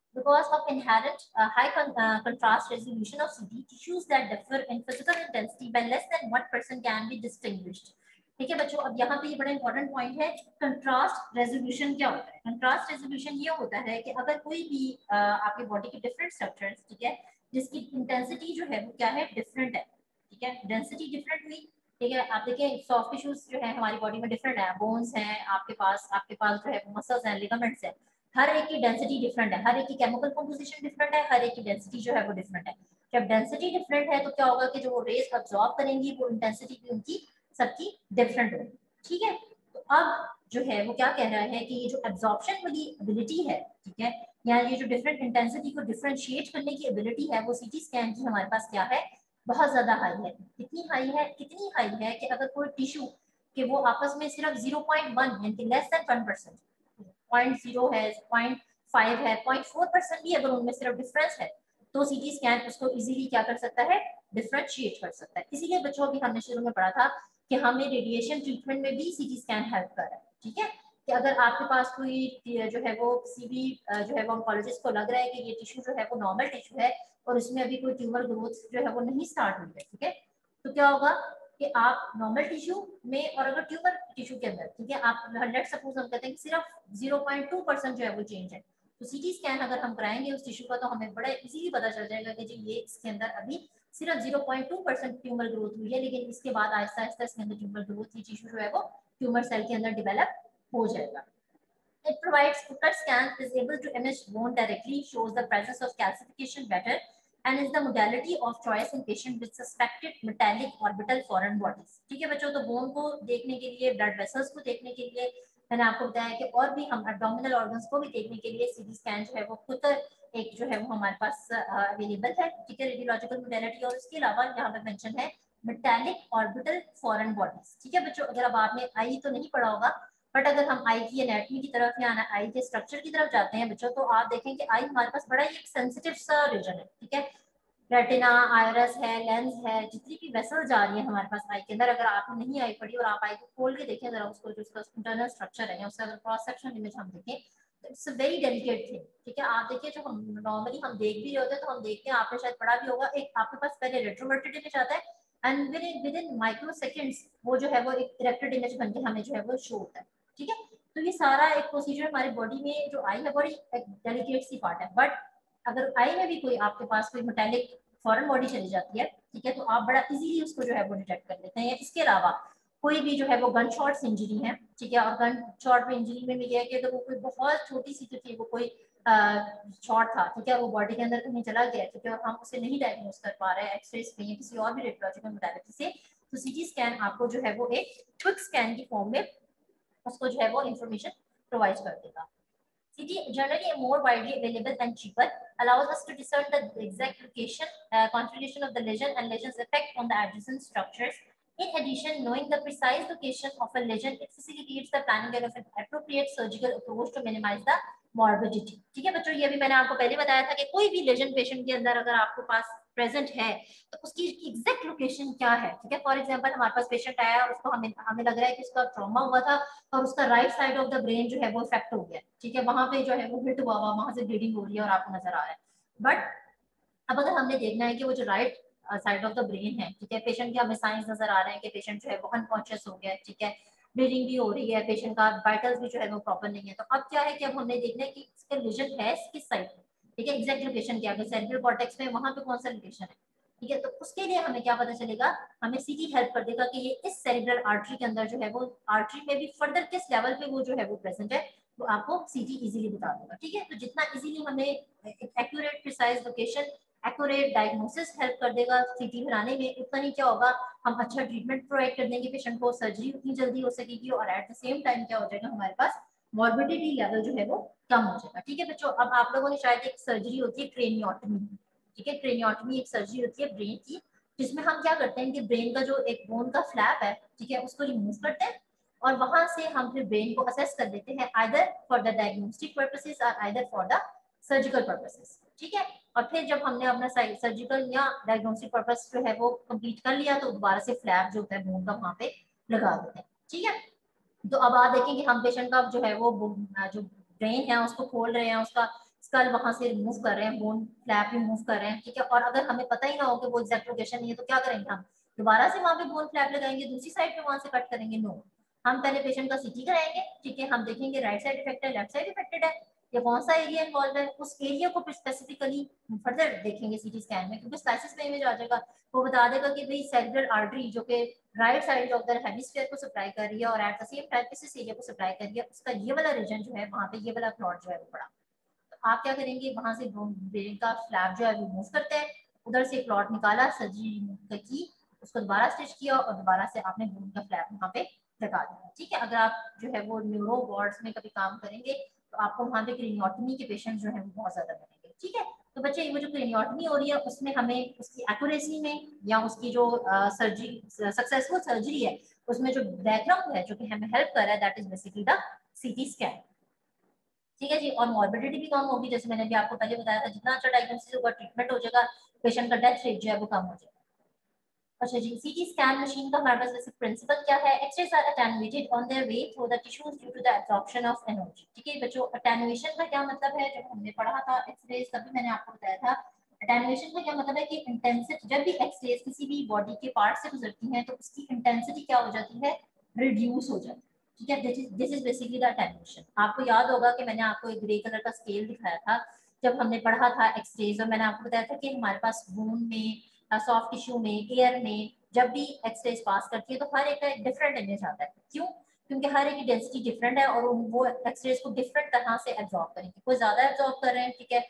because of inherent high contrast resolution of CT, tissues that differ in physical intensity by less than 1% can be distinguished. ठीक है बच्चों, अब यहाँ पे ये बड़ा important point है, कंट्रास्ट रेजोल्यूशन क्या होता है। कंट्रास्ट रेजोल्यूशन ये होता है कि अगर कोई भी आपके बॉडी के डिफरेंट स्ट्रक्चर्स, ठीक है, जिसकी इंटेंसिटी जो है वो क्या है, डिफरेंट है, ठीक है, डेंसिटी डिफरेंट हुई, ठीक है। आप देखिए सॉफ्ट टिश्यूज जो है हमारी बॉडी में डिफरेंट है, बोन्स हैं आपके पास जो है मसल्स हैं, लिगामेंट्स हैं, हर एक की डेंसिटी डिफरेंट है, हर एक की केमिकल कंपोजिशन डिफरेंट है, हर एक की डेंसिटी जो है वो डिफरेंट है। जब डेंसिटी डिफरेंट है तो क्या होगा कि जो वो रेज अब्सॉर्ब करेंगी वो इंटेंसिटी भी उनकी सबकी डिफरेंट होगी, ठीक है। तो अब जो है वो क्या कह रहा है कि ये जो एब्जॉर्प्शन वाली एबिलिटी है, ठीक है, या ये जो डिफरेंट इंटेंसिटी को डिफरेंशिएट करने की एबिलिटी है वो सीटी स्कैन की हमारे पास क्या है, बहुत ज्यादा हाई है। कितनी हाई है, कितनी हाई है कि अगर कोई टिश्यू के वो आपस में सिर्फ 0.1 यानी लेस देन 1%, 0.0 है, 0.5 है, 0.4% भी अगर उनमें सिर्फ डिफरेंस है तो सीटी स्कैन उसको इजीली क्या कर सकता है, डिफरेंशिएट कर सकता है। इसीलिए बच्चों अभी हमने शुरू में पढ़ा था कि हमें रेडिएशन ट्रीटमेंट में भी सीटी स्कैन हेल्प कर रहा है, ठीक है। कि अगर आपके पास कोई जो है वो किसी भी जो है वो ऑन्कोलॉजिस्ट को लग रहा है कि ये टिश्यू जो है वो नॉर्मल टिश्यू है और उसमें अभी कोई ट्यूमर ग्रोथ जो है वो नहीं स्टार्ट हुई है, ठीक है, तो क्या होगा कि आप नॉर्मल टिश्यू में और अगर ट्यूमर टिश्यू के अंदर, ठीक है, आप 100 सपोज हम कहते हैं कि सिर्फ 0.2% जो है वो चेंज है, तो सीटी स्कैन अगर हम कराएंगे उस टिश्यू का तो हमें बड़ा इजीली पता चल जाएगा कि जी ये इसके अंदर अभी सिर्फ 0.2% ट्यूमर ग्रोथ हुई है, लेकिन इसके बाद आहिस्ता आहिस्ता इसके अंदर ट्यूमर ग्रोथ, ये टिश्यू जो है वो ट्यूमर सेल के अंदर डेवलप हो जाएगा। It provides PUCCAR scan is able to image bone directly, shows the presence of calcification better, and is the modality of choice in patient with suspected metallic orbital foreign bodies. ठीक है बच्चों, तो bone को देखने के लिए, blood vessels को देखने के लिए, मैंने आपको बताया कि और भी हम एब्डोमिनल ऑर्गन्स को भी देखने के लिए सीटी स्कैन जो है वो पुकर एक जो है वो हमारे पास अवेलेबल है, ठीक है, रेडियोलॉजिकल मोडेलिटी। और उसके अलावा यहाँ पे मेंशन है मेटालिक ऑर्बिटल फॉरेन बॉडीज, ठीक है बच्चों। अगर अब आपने आई तो नहीं पढ़ा होगा, बट अगर हम आई की एनाटॉमी की तरफ या आई के स्ट्रक्चर की तरफ जाते हैं बच्चों, तो आप देखें कि आई हमारे पास बड़ा ही एक सेंसिटिव सा रीजन है, ठीक है। रेटिना, आयरस है, लेंस है, जितनी भी वेसल जा रही है हमारे पास आई के अंदर, अगर आपने नहीं आई पढ़ी और आप आई को खोल के देखें जरा उसको, जो उसका इंटरनल स्ट्रक्चर है, उसका अगर क्रॉस सेक्शन इमेज हम देखें तो it's a very delicate thing, ठीक है। आप देखिए जो हम नॉर्मली हम देख भी रहे होते हैं तो हम देखते हैं, आपने शायद पढ़ा भी होगा, एक आपके पास पहले रेट्रोवर्टेड इमेज आता है and within microseconds वो जो है वो एक इरेक्टेड इमेज बन के हमें जो है वो शो होता है, ठीक है। तो ये सारा एक प्रोसीजर हमारी बॉडी में जो आई है बड़ी एक डेलिकेट सी पार्ट है, बट अगर आई में भी कोई आपके पास कोई मेटालिक फॉरेन बॉडी चली जाती है, ठीक है, तो आप बड़ा इजीली उसको जो है वो डिटेक्ट कर लेते हैं। इसके अलावा कोई भी जो है वो गन शॉट इंजरी है, ठीक है, और गन शॉट में इंजरी में भी है कि तो वो कोई बहुत छोटी सी थी, वो कोई शॉट था, ठीक है, वो बॉडी के अंदर कहीं चला गया, ठीक है, और हम उसे नहीं डायग्नोज कर पा रहे हैं एक्सरेज पे या किसी और भी रेडियोलॉजिकल मोडेलिटी से, तो सीटी स्कैन आपको जो है वो एक क्विक स्कैन की फॉर्म में उसको जो है वो इंफॉर्मेशन प्रोवाइड कर देगा। CT generally more widely available and cheaper, allows us to discern the exact location, configuration of the lesion and lesion's effect on the adjacent structures. In addition, knowing the precise location of a lesion, it facilitates the planning of an appropriate surgical approach to minimize the morbidity. ठीक है बच्चों, ये भी मैंने आपको पहले बताया था कि कोई भी लेजन पेशेंट के अंदर अगर आपके पास प्रेजेंट है तो उसकी एग्जैक्ट लोकेशन क्या है, ठीक है। फॉर एग्जांपल हमारे पास पेशेंट आया और उसको हमें हमें लग रहा है कि उसका ट्रॉमा हुआ था और उसका right side of the brain जो है वो इफेक्ट हो गया, ठीक है, वहां पे जो है वो हिट हुआ हुआ, वहां से ब्लीडिंग हो रही है और आपको नजर आ रहा है। बट अब अगर हमने देखना है कि वो जो right side of the brain है, ठीक है, पेशेंट के हमें साइंस नजर आ रहे हैं कि पेशेंट जो है वो अनकॉन्शियस हो गया है, ठीक है, ब्लीडिंग भी हो रही है, पेशेंट का वाइटल्स भी जो है वो प्रॉपर नहीं है, तो अब क्या है कि अब हमने देखना है कि इसका लीजन है किस साइड पे, ठीक है, एग्जैक्ट लोकेशन क्या है, सेंट्रल कॉर्टेक्स में वहां पे कौन सा लोकेशन है, ठीक है। तो उसके लिए हमें क्या पता चलेगा, हमें सीटी हेल्प कर देगा कि ये इस सेरिब्रल आर्टरी के अंदर जो है वो आर्टरी में भी फर्दर किस लेवल पे वो जो है वो प्रेजेंट है, वो आपको सीटी इजीली बता देगा, ठीक है। तो जितना इजीली हमें accurate precise location, accurate diagnosis help कर देगा सीटी बनाने में, उतना ही क्या होगा, हम अच्छा ट्रीटमेंट प्रोवाइड कर देंगे पेशेंट को, सर्जरी उतनी जल्दी हो सकेगी और एट द सेम टाइम क्या हो जाएगा, हमारे पास मॉर्बिडिटी लेवल जो है वो कम हो जाएगा, ठीक है बच्चों। अब आप लोगों ने शायद एक सर्जरी होती है क्रेनियोटमी, ठीक है, क्रेनियोटमी एक सर्जरी होती है ब्रेन की, जिसमें हम क्या करते हैं कि ब्रेन का जो एक बोन का फ्लैप है, ठीक है, उसको रिमूव करते हैं और वहां से हम फिर ब्रेन को असेस कर देते हैं, either for the diagnostic purposes और either for the surgical purposes, ठीक है। और फिर जब हमने अपना सर्जिकल या डायग्नोस्टिक पर्पस जो है वो कंप्लीट कर लिया तो दोबारा से फ्लैप जो होता है बोन का वहां पे लगा देते हैं, ठीक है। तो अब आप देखें कि हम पेशेंट का जो है वो जो ब्रेन है उसको खोल रहे हैं, उसका स्कल वहां से रिमूव कर रहे हैं, बोन फ्लैप रिमूव कर रहे हैं, ठीक है, और अगर हमें पता ही ना हो कि वो एग्जैक्ट लोकेशन नहीं है तो क्या करेंगे, हम दोबारा से वहां पे बोन फ्लैप लगाएंगे, दूसरी साइड पे वहां से कट करेंगे? नो, हम पहले पेशेंट का सीटी कराएंगे, ठीक है, हम देखेंगे राइट साइड इफेक्ट है, लेफ्ट साइड इफेक्टेड है, या कौन सा एरिया इन्वॉल्व है, उस एरिया को स्पेसिफिकली फर्दर देखेंगे सीटी स्कैन में, क्योंकि स्लाइसिस में इमेज आ जाएगा, वो बता देगा कि भाई सेरेब्रल आर्टरी जो कि right side of the hemisphere को सप्लाई कर रही है और एट द सेम टाइम इस एरिया को सप्लाई कर रही है, उसका ये वाला रीजन जो है वहां पे ये वाला क्लॉट जो है वो पड़ा। तो आप क्या करेंगे, वहां से ब्रेन का फ्लैप जो है वो मूव करते हैं, उधर से क्लॉट निकाला, सर्जरी की, उसको दोबारा स्टिच किया और दोबारा से आपने ब्रेन का फ्लैप वहां पे लगा दिया, ठीक है। अगर आप जो है वो न्यूरो वार्ड्स में कभी काम करेंगे तो आपको वहां पे क्रेनियोटमी के पेशेंट जो है वो बहुत ज्यादा बनेंगे, ठीक है। तो बच्चे वो जो क्रेनियोटमी हो रही है उसमें हमें उसकी एक्यूरेसी में या उसकी जो सर्जरी सक्सेसफुल सर्जरी है उसमें जो बैकग्राउंड है जो कि हमें हेल्प कर रहा है, that is basically the CT scan, ठीक है जी। और मॉर्बिडिटी भी कम होगी, जैसे मैंने भी आपको पहले बताया था, जितना अच्छा डायग्नोसिस होगा, ट्रीटमेंट हो जाएगा, पेशेंट का डेथ रेट जो है वो कम हो जाएगा। अच्छा जी, सीटी स्कैन मशीन का हमारे पास बेसिक प्रिंसिपल क्या है, X rays are attenuated on their way through the tissues due to the absorption of energy, ठीक है बच्चों। अटेन्यूएशन का क्या मतलब है, जब हमने पढ़ा था एक्स-रेज तभी मैंने आपको बताया था, अटेन्यूएशन का क्या मतलब है कि इंटेंसिटी, जब भी एक्स-रेज किसी भी बॉडी के पार्ट से गुजरती हैं तो उसकी इंटेंसिटी क्या हो जाती है, रिड्यूस हो जाती है, ठीक है। This is basically the attenuation. आपको याद होगा कि मैंने आपको एक ग्रे कलर का स्केल दिखाया था जब हमने पढ़ा था एक्स-रेज, और मैंने आपको बताया था कि हमारे पास बोन में, सॉफ्ट टिश्यू में, एयर में जब भी एक्सरेज पास करती है तो हर एक का एक डिफरेंट इमेज आता है, क्यों, क्योंकि हर एक की डेंसिटी डिफरेंट है और वो एक्सरेज को डिफरेंट तरह से एब्जॉर्ब करेंगे, कोई ज्यादा एब्जॉर्ब कर रहे हैं, ठीक है,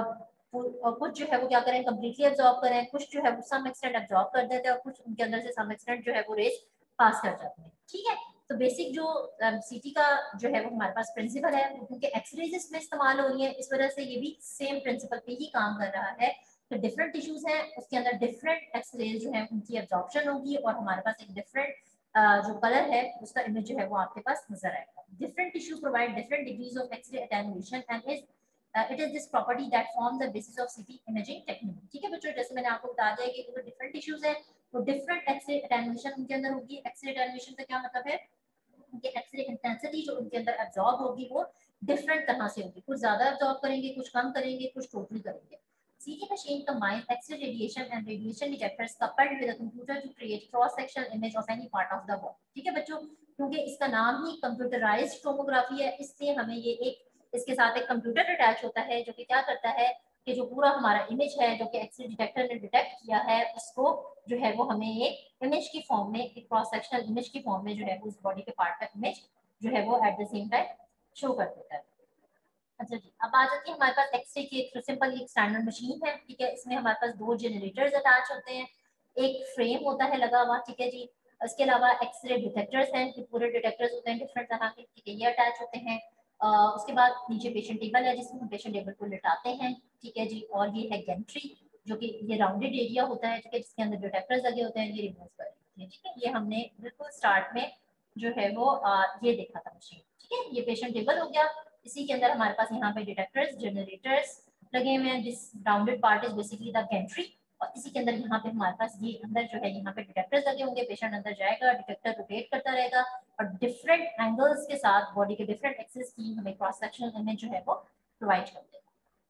और कुछ जो है वो क्या करें, कम्प्लीटली एब्जॉर्ब करें, कुछ जो है वो सम एक्सटेंट एब्जॉर्ब कर देते हैं और कुछ उनके अंदर से सम एक्सटेंट जो है वो रेज पास कर जाते हैं, ठीक है। तो बेसिक जो सीटी का जो है वो हमारे पास प्रिंसिपल है, क्योंकि एक्सरेज इसमें इस्तेमाल हो रही है इस वजह से ये भी सेम प्रिंसिपल पे ही काम कर रहा है। तो डिफरेंट टिश्यूज हैं उसके अंदर डिफरेंट एक्सरेज जो है उनकी एब्जॉर्प्शन होगी और हमारे पास एक डिफरेंट जो कलर है उसका इमेज जो है वो आपके पास नजर आएगा। Different tissues provide different degrees of X ray attenuation and is it is this property that form the basis of CT imaging technique, ठीक है बच्चों। जैसे मैंने आपको बता दिया कि जो डिफरेंट टिश्यूज है वो डिफरेंट एक्सरे अटेन्यूएशन उनके अंदर होगी। एक्सरे अटेन्यूएशन का क्या मतलब है, उनके एक्सरे इंटेंसिटी जो उनके अंदर एब्जॉर्ब होगी वो डिफरेंट तरह से होगी, कुछ ज्यादा एब्जॉर्ब करेंगे, कुछ कम करेंगे, कुछ टोटली करेंगे। CT machine combines X-ray radiation and radiation detectors coupled with a computer to create cross-sectional image of any part of the body, ठीक है बच्चों। क्योंकि इसका नाम ही कंप्यूटराइज्ड टोमोग्राफी है इसलिए हमें ये एक इसके साथ एक कंप्यूटर अटैच होता है जो कि क्या करता है कि जो पूरा हमारा इमेज है जो कि एक्सरे डिटेक्टर ने डिटेक्ट किया है उसको जो है वो हमें एक इमेज की फॉर्म में, एक क्रॉस सेक्शनल इमेज की फॉर्म में जो है उस बॉडी के पार्ट का इमेज जो है वो at the same time show कर देता है। अच्छा जी, अब आ जाती है हमारे पास एक्सरे की एक सिंपल एक स्टैंडर्ड मशीन है, ठीक है। इसमें हमारे पास दो जनरेटर्स अटैच होते हैं, एक फ्रेम होता है लगा हुआ, ठीक है जी। इसके अलावा एक्सरे डिटेक्टर्स हैं, ये पूरे डिटेक्टर्स होते हैं डिफरेंट तरह के, ठीक है, ये अटैच होते हैं। उसके बाद नीचे पेशेंट टेबल है जिसमें हम पेशेंट टेबल को लिटाते हैं, ठीक है जी। और ये है गेंट्री जो कि ये राउंडेड एरिया होता है, ठीक है, जिसके अंदर डिटेक्टर्स लगे होते हैं, ये रिमूव कर देते हैं, ठीक है। ये हमने बिल्कुल स्टार्ट में जो है वो ये देखा था मशीन, ठीक है। ये पेशेंट टेबल हो गया, इसी के अंदर हमारे पास यहाँ पे डिटेक्टर्स जनरेटर्स लगे हुए हैं, this rounded part is basically the gantry. और इसी के अंदर यहाँ पे हमारे पास ये अंदर जो है यहाँ पे डिटेक्टर्स लगे होंगे, पेशेंट अंदर जाएगा, डिटेक्टर रोटेट करता रहेगा और डिफरेंट एंगल्स के साथ बॉडी के डिफरेंट एक्सेस की हमें क्रॉस सेक्शनल इमेज जो है वो प्रोवाइड कर देगा।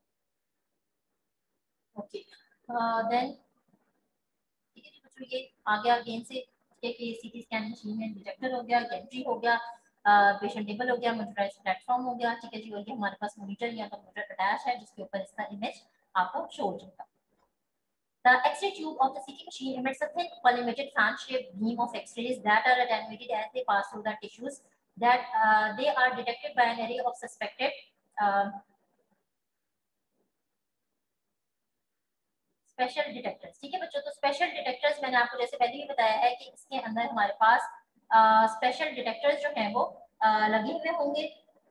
ओके देन ठीक है जी बच्चों, ये आ गया अगेन से, ठीक है कि सीटी स्कैन मशीन में डिटेक्टर हो गया, गेंट्री हो गया, पेशेंट टेबल हो गया, मोटराइज्ड प्लेटफॉर्म हो गया, ठीक है जी। और ये हमारे पास मॉनिटर या कंप्यूटर अटैच है जिसके ऊपर इसका इमेज आपको शो हो जाएगा। The X-ray tube of the CT machine emits a thin collimated fan-shaped beam of X-rays that are attenuated as they pass through the tissues. That they are detected by an array of suspected special detectors, ठीक है बच्चों। तो special detectors मैंने आपको जैसे पहले ही बताया है कि इसके अंदर हमारे पास स्पेशल डिटेक्टर्स जो हैं वो लगे हुए होंगे।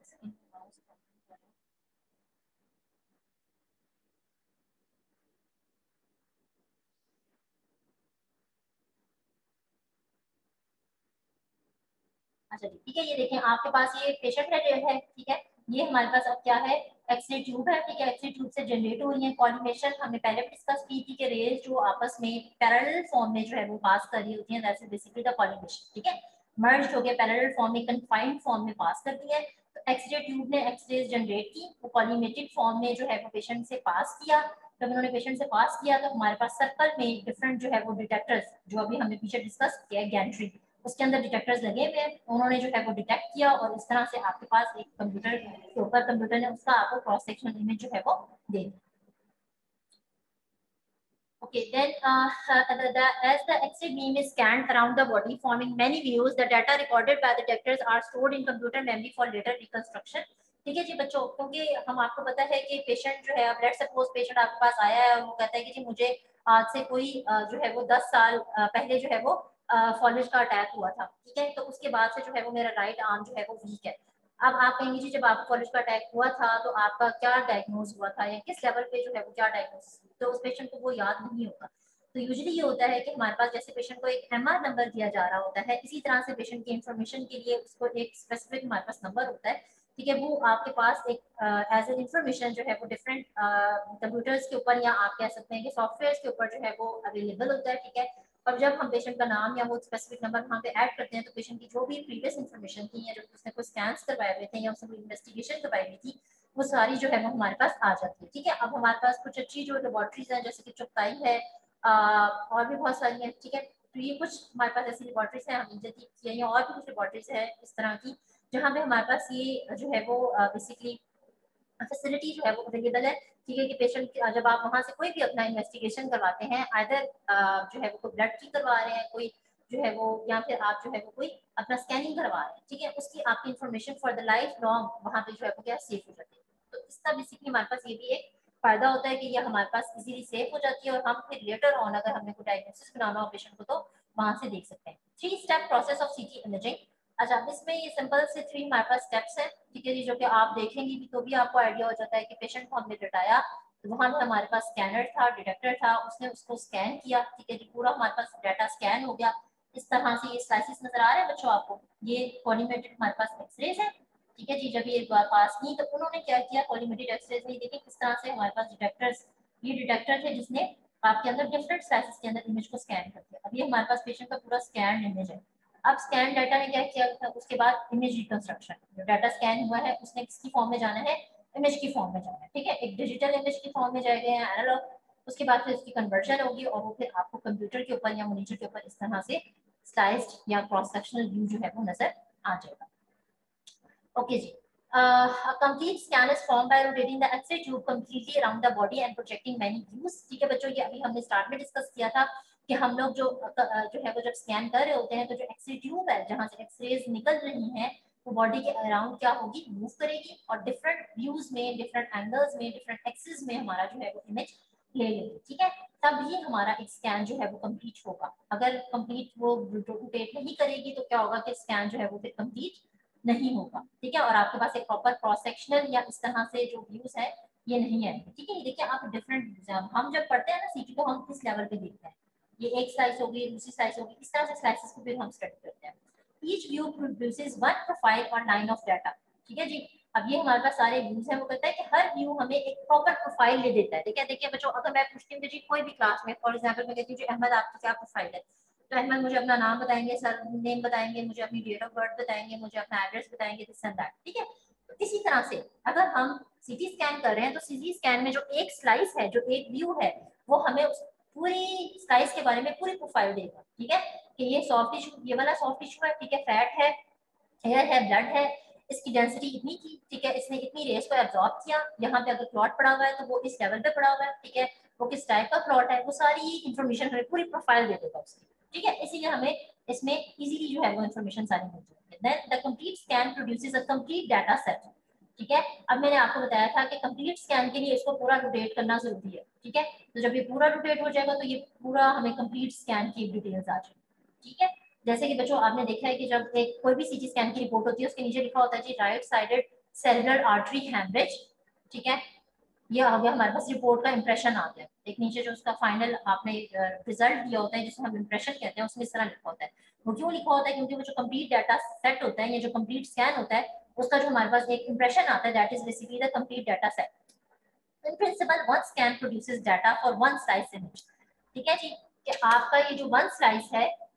अच्छा जी, ठीक है, ये देखें आपके पास ये पेशेंट है, ठीक है। ये हमारे पास अब क्या है, एक्सरे ट्यूब है, ठीक है। एक्सरे ट्यूब से जनरेट हो रही है कॉलिमेशन, हमने पहले भी डिस्कस की थी कि रेज जो आपस में पैरेलल फॉर्म में जो है वो पास कर रही होती है, दैट्स बेसिकली द कॉलिमेशन, ठीक है। मर्ज हो गए पैरेलल फॉर्म में, कन्फाइंड फॉर्म में पास करती है। तो एक्सरे ट्यूब ने एक्सरेज जनरेट की, वो कॉलीमेटेड फॉर्म में जो है वो पेशेंट से पास किया। जब उन्होंने पेशेंट से पास किया तो हमारे पास सर्कल में डिफरेंट जो है वो डिटेक्टर्स, जो अभी हमने पीछे डिस्कस किया है गैंट्री, उसके अंदर डिटेक्टर्स लगे हुए हैं, उन्होंने जो है वो डिटेक्ट किया और इस तरह से आपके पास एक कंप्यूटर के ऊपर कंप्यूटर ने उसका आपको क्रॉस सेक्शनल इमेज जो है वो दे दी। Okay, then as the X-ray beam is scanned around the body, forming many views, the data recorded by the detectors are stored in computer memory for later reconstruction. ठीक है जी बच्चों, क्योंकि हम आपको पता है कि पेशेंट जो है, अब लेट्स सपोज पेशेंट आपके पास आया है और वो कहता है कि जी मुझे आज से कोई जो है वो 10 साल पहले जो है वो फॉलिज का अटैक हुआ था, ठीक है, तो उसके बाद से जो है वो मेरा राइट आर्म जो है वो वीक है। अब आप कहेंगे जी जब आपको फॉलिज का अटैक हुआ था तो आपका क्या डायग्नोज हुआ था या किस लेवल पे जो है वो क्या डायग्नोज, तो उस पेशेंट को वो याद नहीं होगा। तो यूजुअली ये होता है कि हमारे पास जैसे पेशेंट को एक एमआर नंबर दिया जा रहा होता है, इसी तरह से पेशेंट की इंफॉर्मेशन के लिए उसको एक स्पेसिफिक हमारे पास नंबर होता है, ठीक है, वो आपके पास एक एज एन इंफॉर्मेशन जो है वो डिफरेंट कंप्यूटर्स के ऊपर या आप कह सकते हैं कि सॉफ्टवेयर के ऊपर जो है वो अवेलेबल होता है, ठीक है। और जब हम पेशेंट का नाम या वो स्पेसिफिक नंबर वहाँ पे ऐड करते हैं तो पेशेंट की जो भी प्रीवियस इन्फॉर्मेशन थी या जो उसने कोई स्कैन्स करवाए हुए थे या उसने कोई इन्वेस्टिगेशन करवाई हुई थी, वो सारी जो है वो हमारे पास आ जाती है, ठीक है। अब हमारे पास कुछ अच्छी जो लेबोरेटरीज है जैसे कि चुगताई है और भी बहुत सारी हैं, ठीक है, तो ये कुछ हमारे पास ऐसी लेबोरेटरीज हैं, हम या और भी कुछ लेबोरेटरीज है इस तरह की जहाँ पे हमारे पास ये जो है वो बेसिकली फैसिलिटी जो है वो अवेलेबल है, ठीक है, कि पेशेंट जब आप वहाँ से कोई भी अपना इन्वेस्टिगेशन करवाते हैं, आइदर जो है वो कोई ब्लड की करवा रहे हैं, कोई जो है वो, या फिर आप जो है वो कोई अपना स्कैनिंग करवा रहे हैं, ठीक है, उसकी आपकी information for the life long वहाँ पे जो है वो क्या सेफ हो जाती है। तो इसका बेसिकली हमारे पास ये भी एक फायदा होता है कि ये हमारे पास इजीली सेफ हो जाती है और हम फिर लेटर ऑन अगर हमने कोई डायग्नोसिस बनाना हो पेशेंट को तो वहाँ से देख सकते हैं। 3 step process of CT imaging. अच्छा, इसमें ये सिंपल से 3 हमारे पास स्टेप्स हैं, ठीक है जी, जो कि आप देखेंगे भी तो भी आपको आइडिया हो जाता है कि पेशेंट को हमने लिटाया तो वहाँ पे हमारे पास स्कैनर था, डिटेक्टर था, उसने उसको स्कैन किया, ठीक है जी, पूरा हमारे पास डाटा स्कैन हो गया। इस तरह से ये स्लाइसेस नजर आ रहे हैं बच्चों आपको, ये कॉलीमेटेड हमारे पास एक्सरेज है, ठीक है जी। जब ये पास की तो उन्होंने क्या किया, कॉलीमेटेड एक्सरेज में देखिए किस तरह से हमारे पास डिटेक्टर्स, ये डिटेक्टर थे जिसने आपके अंदर डिफरेंट स्लाइसेस के अंदर इमेज को स्कैन कर दिया। अब ये हमारे पास पेशेंट का पूरा स्कैन इमेज है। अब स्कैन डाटा ने क्या किया था, उसके बाद इमेज रिकंस्ट्रक्शन, जो डाटा स्कैन हुआ है उसने किसकी फॉर्म में जाना है, इमेज की फॉर्म में जाना है, ठीक है, एक डिजिटल इमेज की फॉर्म में जाएगा या एनालॉग, उसके बाद फिर उसकी कन्वर्जन होगी और वो फिर आपको कंप्यूटर के ऊपर या मॉनिटर के ऊपर इस तरह से स्लाइस्ड या क्रॉस सेक्शनल व्यू जो है वो नजर आ जाएगा। ओके जी, a complete scan is formed by rotating the X-ray tube completely around the body and projecting many views, ठीक है बच्चों, ये अभी हमने स्टार्ट में डिस्कस किया था कि हम लोग जो है वो जब स्कैन कर रहे होते हैं तो जो एक्सरे ट्यूब है जहाँ से एक्सरेज निकल रही हैं वो बॉडी के अराउंड क्या होगी, मूव करेगी और डिफरेंट व्यूज में, डिफरेंट एंगल्स में, डिफरेंट एक्सिस में हमारा जो है वो इमेज ले लेगी, ठीक है। तभी हमारा एक स्कैन जो है वो कंप्लीट होगा। अगर कंप्लीट वो रोटेट नहीं करेगी तो क्या होगा कि स्कैन जो है वो फिर कंप्लीट नहीं होगा, ठीक है, और आपके पास एक प्रॉपर क्रॉस सेक्शनल या इस तरह से जो व्यूज है ये नहीं है, ठीक है। ये देखिए आप डिफरेंट व्यूज हैं, हम जब पढ़ते हैं ना सीटी तो हम किस लेवल पे देखते हैं, ये एक स्लाइस होगी, दूसरी स्लाइस होगी, इस तरह से स्लाइसेस को फिर हम स्टडी करते हैं। Each view produces one profile और लाइन ऑफ डाटा, ठीक है जी। अब ये हमारे पास सारे व्यूज हैं, वो कहता है कि हर व्यू हमें एक प्रॉपर प्रोफाइल ले देता है, ठीक है। देखिए बच्चों, अगर मैं पूछती हूँ जी कोई भी क्लास में, फॉर एग्जांपल मैं कहती हूँ अहमद आपकी क्या प्रोफाइल है, तो अहमद मुझे अपना नाम बताएंगे, सर नेम बताएंगे, मुझे अपनी डेट ऑफ बर्थ बताएंगे, मुझे अपना एड्रेस बताएंगे, दिस एंड दैट, ठीक है। तो इसी तरह से अगर हम सीटी स्कैन कर रहे हैं तो सीटी स्कैन में जो एक स्लाइस है, जो एक व्यू है, वो हमें उस पूरी स्लाइस के बारे में पूरी प्रोफाइल देगा, ठीक है, कि ये सॉफ्ट टिश्यू, ये वाला सॉफ्ट टिश्यू है, ठीक है, फैट है, हेयर है, ब्लड है, इसकी डेंसिटी इतनी थी, ठीक है, इसने इतनी रेस को एब्जॉर्ब किया, यहाँ पे अगर प्लॉट पड़ा हुआ है तो वो इस लेवल पे पड़ा हुआ है, ठीक है, वो किस टाइप का प्लॉट है, वो सारी इंफॉर्मेशन हमें पूरी प्रोफाइल दे देगा उसकी, ठीक है। इसीलिए हमें इसमें इजीली जो है वो इंफॉर्मेशन सारी मिल जाती है। Then the complete scan produces a complete data set, ठीक है। अब मैंने आपको बताया था कि कंप्लीट स्कैन के लिए इसको पूरा रोटेट करना जरूरी है, ठीक है, तो जब ये पूरा रोटेट हो जाएगा तो ये पूरा हमें कंप्लीट स्कैन की डिटेल्स आ जाएगी, ठीक है। जैसे कि बच्चों आपने देखा है कि जब एक कोई भी सीटी स्कैन की रिपोर्ट होती है उसके नीचे लिखा होता है जी right sided cellular artery haemorrhage, ठीक है, ये आ गया हमारे पास रिपोर्ट का इंप्रेशन आ गया। एक नीचे जो उसका फाइनल आपने रिजल्ट दिया होता है जिसको हम इंप्रेशन कहते हैं, उसमें इस तरह लिखा होता है। वो क्यों लिखा होता है, क्योंकि वो जो कंप्लीट डाटा सेट होता है या जो कंप्लीट स्कैन होता है उसका जो हमारे पास एक इंप्रेशन आता है, that is basically the complete data set. In principle one scan produces data for one slice image, ठीक है जी, कि आपका ये जो वन स्लाइस है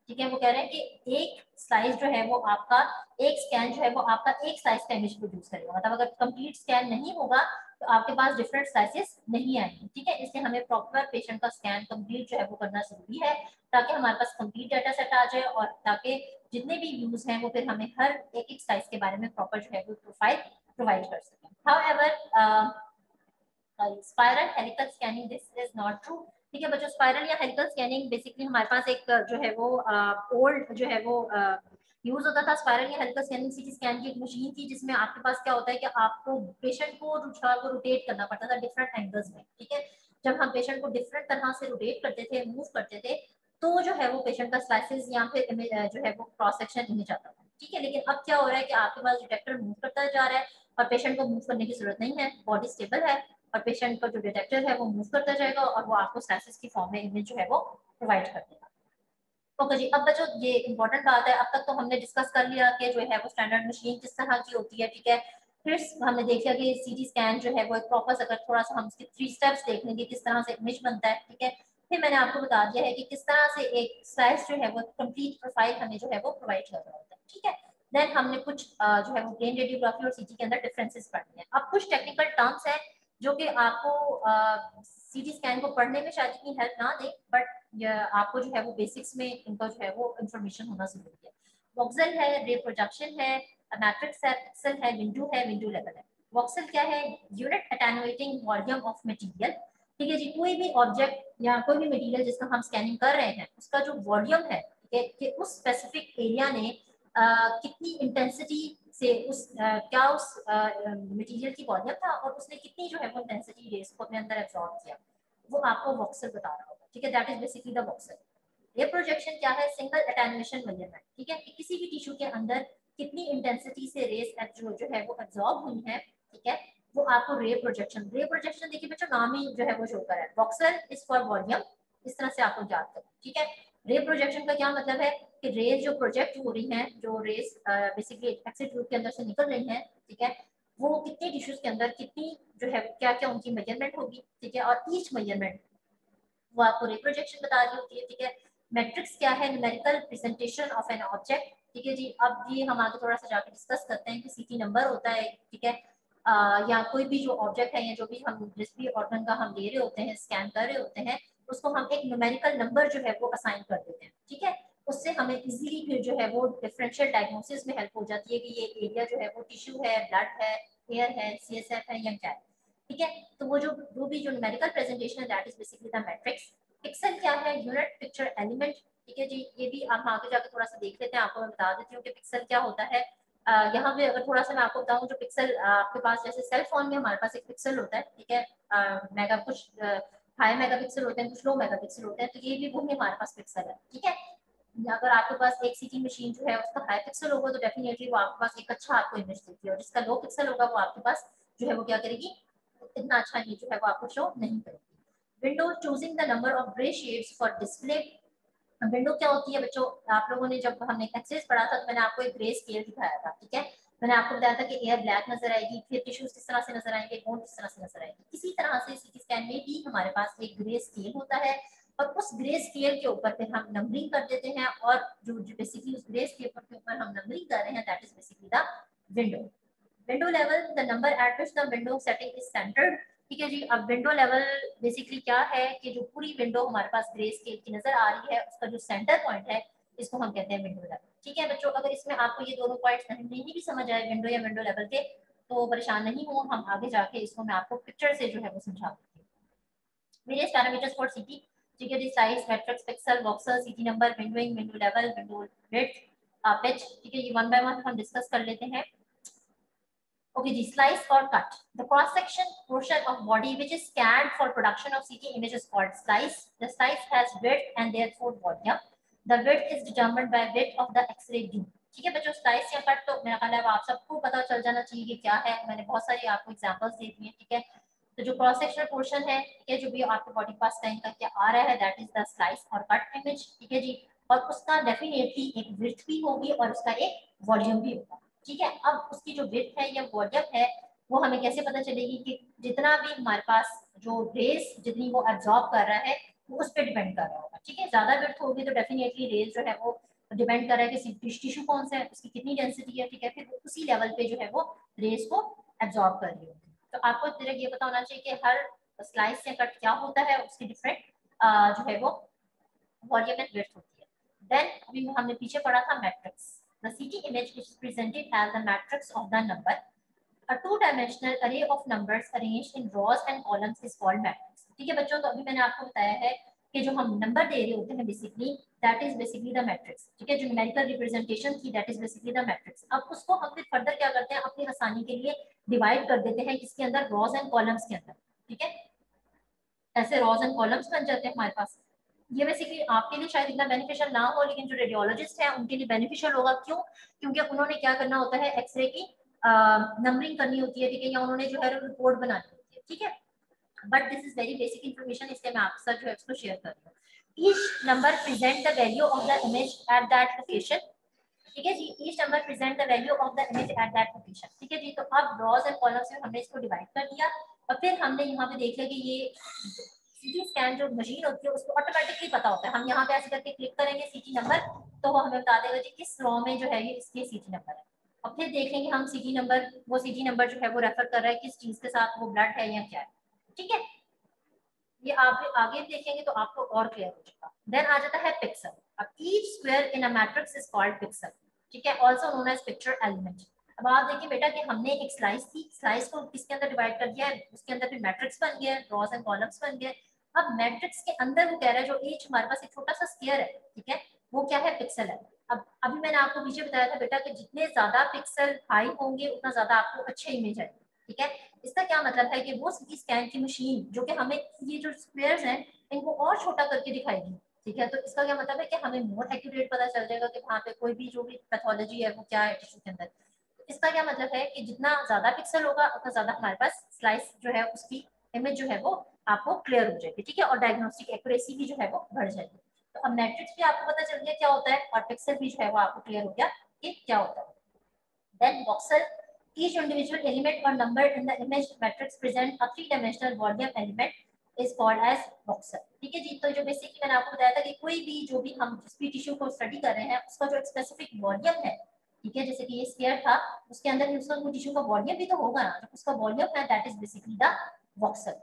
ठीक है, वो कह रहे हैं कि एक स्लाइस जो है वो आपका, एक स्कैन जो है वो आपका एक स्लाइस का इमेज प्रोड्यूस करेगा, मतलब अगर कंप्लीट स्कैन नहीं होगा तो आपके पास डिफरेंट स्लाइसेस नहीं आएंगे। ठीक है, इसलिए हमें प्रॉपर पेशेंट का स्कैन कंप्लीट जो है वो करना जरूरी है, ताकि हमारे पास कंप्लीट डाटा सेट आ जाए और ताकि जितने भी व्यूज हैं वो फिर हमें हर एक एक स्लाइस के बारे में प्रॉपर जो है वो प्रोफाइल प्रोवाइड कर सकें। However spiral helical scanning this is not true. ठीक है बच्चों, स्पाइरल या हेलिकल स्कैनिंग बेसिकली हमारे पास एक जो है वो ओल्ड जो है वो यूज होता था। स्पाइरल या हेलिकल स्कैनिंग सीटी स्कैन की एक मशीन थी जिसमें आपके पास क्या होता है कि आपको पेशेंट को रोटेट करना पड़ता था डिफरेंट एंगल्स में। ठीक है, जब हम पेशेंट को डिफरेंट तरह से रोटेट करते थे, मूव करते थे, तो जो है वो पेशेंट का स्लाइसिस या फिर जो है वो क्रॉस सेक्शन इमेज आता था। ठीक है, लेकिन अब क्या हो रहा है कि आपके पास डिटेक्टर मूव करता जा रहा है और पेशेंट को मूव करने की जरूरत नहीं है, बॉडी स्टेबल है और पेशेंट का जो डिटेक्टर है वो मूव करता जाएगा और वो आपको स्लाइसिस की फॉर्म में इमेज जो है वो प्रोवाइड कर देगा। ओके जी, अब बच्चों ये इंपॉर्टेंट बात है, अब तक तो हमने डिस्कस कर लिया कि जो है वो स्टैंडर्ड मशीन किस तरह की होती है। ठीक है, फिर हमने देख लिया कि सीटी स्कैन जो है वो एक प्रॉपर, अगर थोड़ा सा हम इसके 3 स्टेप्स देख लेंगे किस तरह से इमेज बनता है। ठीक है, फिर मैंने आपको बता दिया है कि किस तरह से एक स्लाइस जो है वो कंप्लीट प्रोफाइल हमें जो है वो प्रोवाइड कर रहा होता है। ठीक है, देन हमने कुछ जो है वो ब्रेन रेडियोग्राफी और सीटी के अंदर डिफरेंसेस पढ़ने हैं। अब कुछ टेक्निकल टर्म्स हैं जो कि आपको सीटी स्कैन को पढ़ने में शायद इतनी हेल्प ना दे, बट आपको जो है वो बेसिक्स में इनका जो है वो इंफॉर्मेशन होना जरूरी है। वॉक्सल है, रे प्रोजेक्शन है, मैट्रिक्स है, पिक्सल है, विंडो है, विंडो लेवल है। वॉक्सल क्या है? Unit attenuating volume of material. ठीक है जी, कोई भी ऑब्जेक्ट या कोई भी मटेरियल जिसका हम स्कैनिंग कर रहे हैं उसका जो वॉल्यूम है, ठीक है, कि उस स्पेसिफिक एरिया ने कितनी इंटेंसिटी से क्या उस मटेरियल की वॉल्यूम था और उसने कितनी जो है वो इंटेंसिटी रेस को अपने अंदर एब्जॉर्ब किया, वो आपको वॉक्सल बता रहा होगा। ठीक है, that is basically the voxel. Ray projection क्या है? Single attenuation measurement. ठीक है, कि किसी भी टिश्यू के अंदर कितनी इंटेंसिटी से रेस जो है वो एब्जॉर्ब हुई है। ठीक है, वो आपको रे प्रोजेक्शन, रे प्रोजेक्शन देखिए बच्चों नाम ही जो है वो शो कर है, वॉक्सल इज फॉर वॉल्यूम, इस तरह से आपको याद करें। ठीक है, रे प्रोजेक्शन का क्या मतलब है कि रेज जो प्रोजेक्ट हो रही हैं, जो रेस बेसिकली एक्सिट रूट के अंदर से निकल रही हैं, ठीक है, वो कितने टिश्यूज के अंदर कितनी जो है क्या क्या उनकी मेजरमेंट होगी। ठीक है, और ईच मेजरमेंट वो आपको रिप्रोजेक्शन बता रही होती है। ठीक है, मैट्रिक्स क्या है? Numerical presentation of an object. ठीक है जी, अब ये हम आगे थोड़ा सा जाकर डिस्कस करते हैं कि सीटी नंबर होता है। ठीक है, या कोई भी जो ऑब्जेक्ट है या जो भी हम जिस भी ऑर्गन का हम ले रहे होते हैं, स्कैन कर रहे होते हैं, उसको हम एक न्यूमेरिकल नंबर जो है वो असाइन कर देते हैं। ठीक है, उससे हमें इजीली फिर जो है वो डिफरेंशियल डायग्नोसिस में हेल्प हो जाती है कि ये एरिया जो है वो टिश्यू है, ब्लड है, एयर है, सीएसएफ है या क्या है। ठीक है, तो वो जो भी जो न्यूमेरिकल प्रेजेंटेशन है that is basically the matrix. Pixel क्या है? Unit picture element. ठीक है जी, ये भी हम आगे जाकर थोड़ा सा देख लेते हैं, आपको मैं बता देती हूँ कि पिक्सल क्या होता है। यहाँ पे अगर थोड़ा सा मैं आपको बताऊँ, जो पिक्सल आपके पास जैसे सेल फोन में हमारे पास एक पिक्सल होता है। ठीक है, मेगा कुछ हाई मेगा पिक्सल होते हैं, कुछ लो मेगा पिक्सल होते हैं, तो ये भी वही हमारे पास पिक्सल है। ठीक है, अगर आपके पास एक सीटी मशीन जो है उसका हाई पिक्सल होगा तो डेफिनेटली वो आपके पास एक अच्छा आपको इमेज देती है, और जिसका लो पिक्सल होगा वो आपके पास जो है वो क्या करेगी, इतना अच्छा इमेज जो है वो आपको शो नहीं करेगी। Window choosing the number of grey shades for display. Window क्या होती है बच्चों? आप लोगों ने जब हमने एक्सेस पढ़ा था तो मैंने आपको एक ग्रे स्केल दिखाया था। ठीक है, मैंने आपको बताया था कि एयर ब्लैक नजर आएगी, फिर टिश्यूज किस तरह से नजर आएंगे, बोन किस तरह से नजर आएगी। इसी तरह से सीटी स्कैन में भी हमारे पास एक ग्रे स्केल होता है और उस ग्रे स्केल के ऊपर फिर हम नंबरिंग कर देते हैं, और जो बेसिकली उस ग्रे स्केल के ऊपर हम नंबरिंग कर रहे हैं that is basically the window. Window level the number at which the window setting is centred. ठीक है जी, अब विंडो लेवल बेसिकली क्या है कि जो पूरी विंडो हमारे पास ग्रे स्केल की नजर आ रही है उसका जो सेंटर पॉइंट है इसको हम कहते हैं विंडो लेवल। ठीक है बच्चों, अगर इसमें आपको ये दोनों पॉइंट्स नहीं भी समझ आए विंडो या विंडो लेवल के, तो परेशान नहीं हो, हम आगे जाके इसको मैं आपको पिक्चर से जो है वो समझा देती हूँ। Various parameters for CT. ठीक है जी, size, matrix, pixel, voxel, CT number, windowing, window level, window width, pitch. ठीक है, ये वन बाय वन हम डिस्कस कर लेते हैं। Okay, the slice or cut. The cross-section portion of body which is scanned for production of CT image is called slice. The slice has width and therefore volume. The width is determined by width of the X-ray beam. ठीक है बच्चों, slice या cut तो मेरा ख्याल है आप सबको पता चल जाना चाहिए कि क्या है, मैंने बहुत सारी आपको एग्जांपल्स दे दी हैं। ठीक है, तो जो क्रॉस सेक्शनल पोर्शन है, ठीक है, जो भी आपके बॉडी पास टाइम का क्या आ रहा है दैट इज द स्लाइस और कट इमेज। ठीक है जी, और उसका डेफिनेटली एक विड्थ भी होगी और उसका एक वॉल्यूम भी होगा। ठीक है, अब उसकी जो विड्थ है या वॉल्यूम है वो हमें कैसे पता चलेगी कि जितना भी हमारे पास जो रेस जितनी वो एब्जॉर्ब कर रहा है वो उस पर डिपेंड कर रहा होगा। ठीक है, ज्यादा विड्थ होगी तो डेफिनेटली रेज जो है वो डिपेंड कर रहा है कि टिश्यू कौन सा है, उसकी कितनी डेंसिटी है। ठीक है, फिर उसी लेवल पे जो है वो रेज को एब्जॉर्ब कर रही होगी। तो आपको डायरेक्ट ये पता होना चाहिए कि हर स्लाइस या कट क्या होता है, उसकी डिफरेंट जो है वो वॉल्यूम एंड विड्थ होती है। देन अभी हमने पीछे पढ़ा था matrix. The CT image is presented as the matrix of the number. A two-dimensional array of numbers arranged in rows and columns is called matrix. ठीक है बच्चों, तो अभी मैंने आपको बताया है कि जो हम नंबर दे रहे होते हैं basically that is basically the matrix. ठीक है, जो न्यूमेरिकल रिप्रेजेंटेशन थी that is basically the matrix. अब उसको हम फिर फर्दर क्या करते हैं, अपनी आसानी के लिए डिवाइड कर देते हैं किसके अंदर, रोज एंड कॉलम्स के अंदर। ठीक है, ऐसे रोज एंड कॉलम्स बन जाते हैं हमारे पास। ये बेसिकली आपके लिए शायद इतना बेनिफिशियल ना हो, लेकिन जो रेडियोलॉजिस्ट हैं उनके लिए बेनिफिशियल होगा। क्यों? क्योंकि उन्होंने क्या करना होता है, एक्सरे की नंबरिंग करनी होती है। ठीक है, या उन्होंने जो है रिपोर्ट बनानी होती है। ठीक है, but this is very basic information, इसलिए मैं आपके साथ जो है इसको शेयर कर रही हूँ। Each number present the value of the image at that location. ठीक है जी, each number present the value of the image at that location. ठीक है जी, तो अब रॉज एंड कॉलम्स में हमने इसको डिवाइड कर दिया और फिर हमने यहाँ पे देख लिया कि ये सीटी स्कैन जो मशीन होती है उसको ऑटोमेटिकली पता होता है। हम यहाँ पे ऐसे करके क्लिक करेंगे सीटी नंबर, तो वो हमें बता देगा जी किस रो में जो है ये इसके सीटी नंबर है। और फिर देखेंगे हम सीटी नंबर, वो सीटी नंबर जो है वो रेफर कर रहा है किस चीज के साथ, वो ब्लड है या क्या है। ठीक है, ये आप आगे देखेंगे तो आपको और क्लियर हो जाएगा। देन आ जाता है पिक्सल। अब each square in a matrix is called pixel. ठीक है, also known as picture element. अब आप देखिए बेटा कि हमने एक स्लाइस थी, स्लाइस को किसके अंदर डिवाइड कर दिया है, उसके अंदर फिर मैट्रिक्स बन गया, रॉज एंड कॉलम्स बन गए। अब मैट्रिक्स के अंदर वो कह रहा है जो ईच हमारे पास एक छोटा सा स्क्वायर है, ठीक है, वो क्या है, पिक्सल है। अब अभी मैंने आपको पीछे बताया था बेटा कि जितने ज्यादा पिक्सल हाई होंगे उतना ज्यादा आपको अच्छे इमेज आएगी। ठीक है, इसका क्या मतलब है कि वो सीटी स्कैन की मशीन जो कि हमें ये जो स्क्वायर्स हैं इनको और छोटा करके दिखाएगी। ठीक है, तो इसका क्या मतलब है कि हमें मोर एक्यूरेट पता चल जाएगा कि वहाँ पे कोई भी जो भी पैथोलॉजी है वो क्या है टिश्यू के अंदर। इसका क्या मतलब है कि जितना ज्यादा पिक्सल होगा उतना ज्यादा हमारे पास स्लाइस जो है उसकी इमेज जो है वो आपको क्लियर हो जाएगी। ठीक है, और डायग्नोस्टिक एक्यूरेसी भी जो है वो बढ़ जाएगी। तो अब मैट्रिक्स भी आपको पता चल गया क्या होता है और पिक्सल भी जो है वो आपको क्लियर हो गया कि क्या होता है। Then voxel, each individual element or number in the image matrix present a three-dimensional volume element is called as voxel. ठीक है जी, तो जो बेसिकली मैंने आपको बताया था कि कोई भी जो भी हम जिस भी टिश्यू को स्टडी कर रहे हैं उसका जो एक स्पेसिफिक वॉल्यूम है, ठीक है, जैसे कि ये स्फीयर था उसके अंदर भी उसका टिश्यू का वॉल्यूम भी तो होगा ना, जो उसका वॉल्यूम है that is basically the voxel.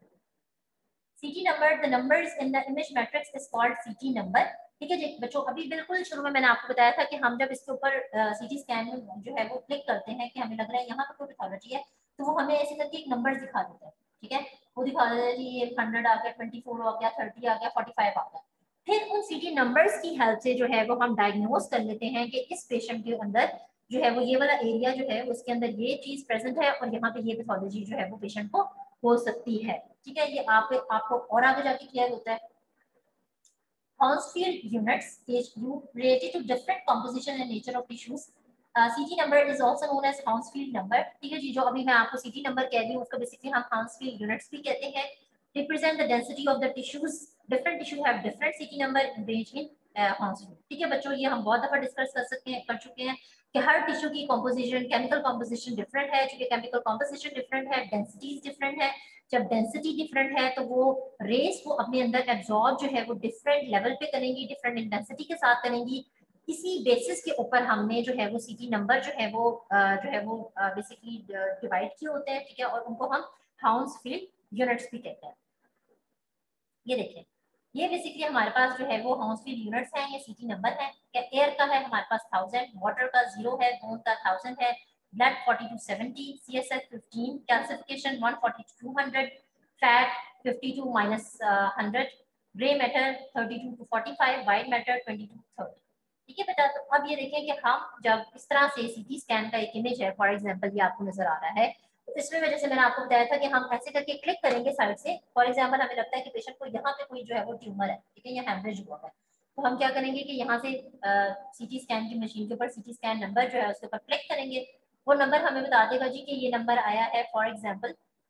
CT number, the numbers in the image matrix is called CT number. ठीक है जी बच्चों, अभी बिल्कुल शुरू में मैंने आपको बताया था कि हम जब इसके ऊपर सीटी स्कैन में जो है वो क्लिक करते हैं कि हमें लग रहा है यहाँ पर कोई पैथोलॉजी है, तो वो हमें ऐसे करके एक नंबर दिखा देता है। ठीक है, वो दिखा देता है जी ये 100 आ गया, 24 आ गया, 30 आ गया, 45 आ गया। फिर उन सीटी नंबर्स की हेल्प से जो है वो हम डायग्नोज कर लेते हैं कि इस पेशेंट के अंदर जो है वो ये वाला एरिया जो है उसके अंदर ये चीज प्रेजेंट है और यहाँ पे ये पैथोलॉजी जो है वो पेशेंट को हो सकती है। ठीक है, ये आपको और आगे जाके क्लियर होता है। Hounsfield units is related to different composition and nature of tissues. CT number is also known as Hounsfield number. ठीक है जी, जो अभी मैं आपको CT number कह रही हूँ उसका बेसिकली हम Hounsfield units भी कहते हैं। Represent the density of the tissues. Different tissue have different CT number ranged in Hounsfield. ठीक है बच्चों, ये हम बहुत दफा डिस्कस कर चुके हैं कि हर टिश्यू की कॉम्पोजिशन, केमिकल कॉम्पोजिशन डिफरेंट है। चूंकि केमिकल कॉम्पोजिशन डिफरेंट है, डेंसिटीज डिफरेंट है। जब डेंसिटी डिफरेंट है तो वो रेस को अपने अंदर एब्जॉर्ब जो है वो डिफरेंट लेवल पे करेंगी, डिफरेंट इंटेंसिटी के साथ करेंगी। इसी बेसिस के ऊपर हमने जो है वो सीटी नंबर जो है वो बेसिकली डिवाइड किए होते हैं। ठीक है, और उनको हम हाउंसफील्ड यूनिट्स भी कहते हैं। ये देखें, ये बेसिकली हमारे पास जो है वो हाउंसफील्ड यूनिट्स हैं, ये सीटी नंबर है। एयर का है हमारे पास 1000, वाटर का 0 है, बोन का 1000 है, blood 40 to 70, CSF 15, calcification 140 to 200, fat 52 minus 100, grey matter 32 to 45, white matter 20 to 30। ठीक है बेटा, तो अब ये देखें कि हम जब इस तरह से सीटी स्कैन का एक इमेज है, फॉर एग्जांपल ये आपको नजर आ रहा है, तो इसमें वजह से मैंने आपको बताया था कि हम ऐसे करके क्लिक करेंगे साइड से। फॉर एग्जांपल हमें लगता है कि पेशेंट को यहाँ पे कोई जो है वो ट्यूमर है, ठीक है, या हेमरेज हुआ है, तो हम क्या करेंगे कि यहाँ से सीटी स्कैन की मशीन के ऊपर सीटी स्कैन नंबर जो है उसके ऊपर क्लिक करेंगे। वो नंबर हमें बता देगा जी कि ये नंबर आया है, फॉर एग्जाम्पल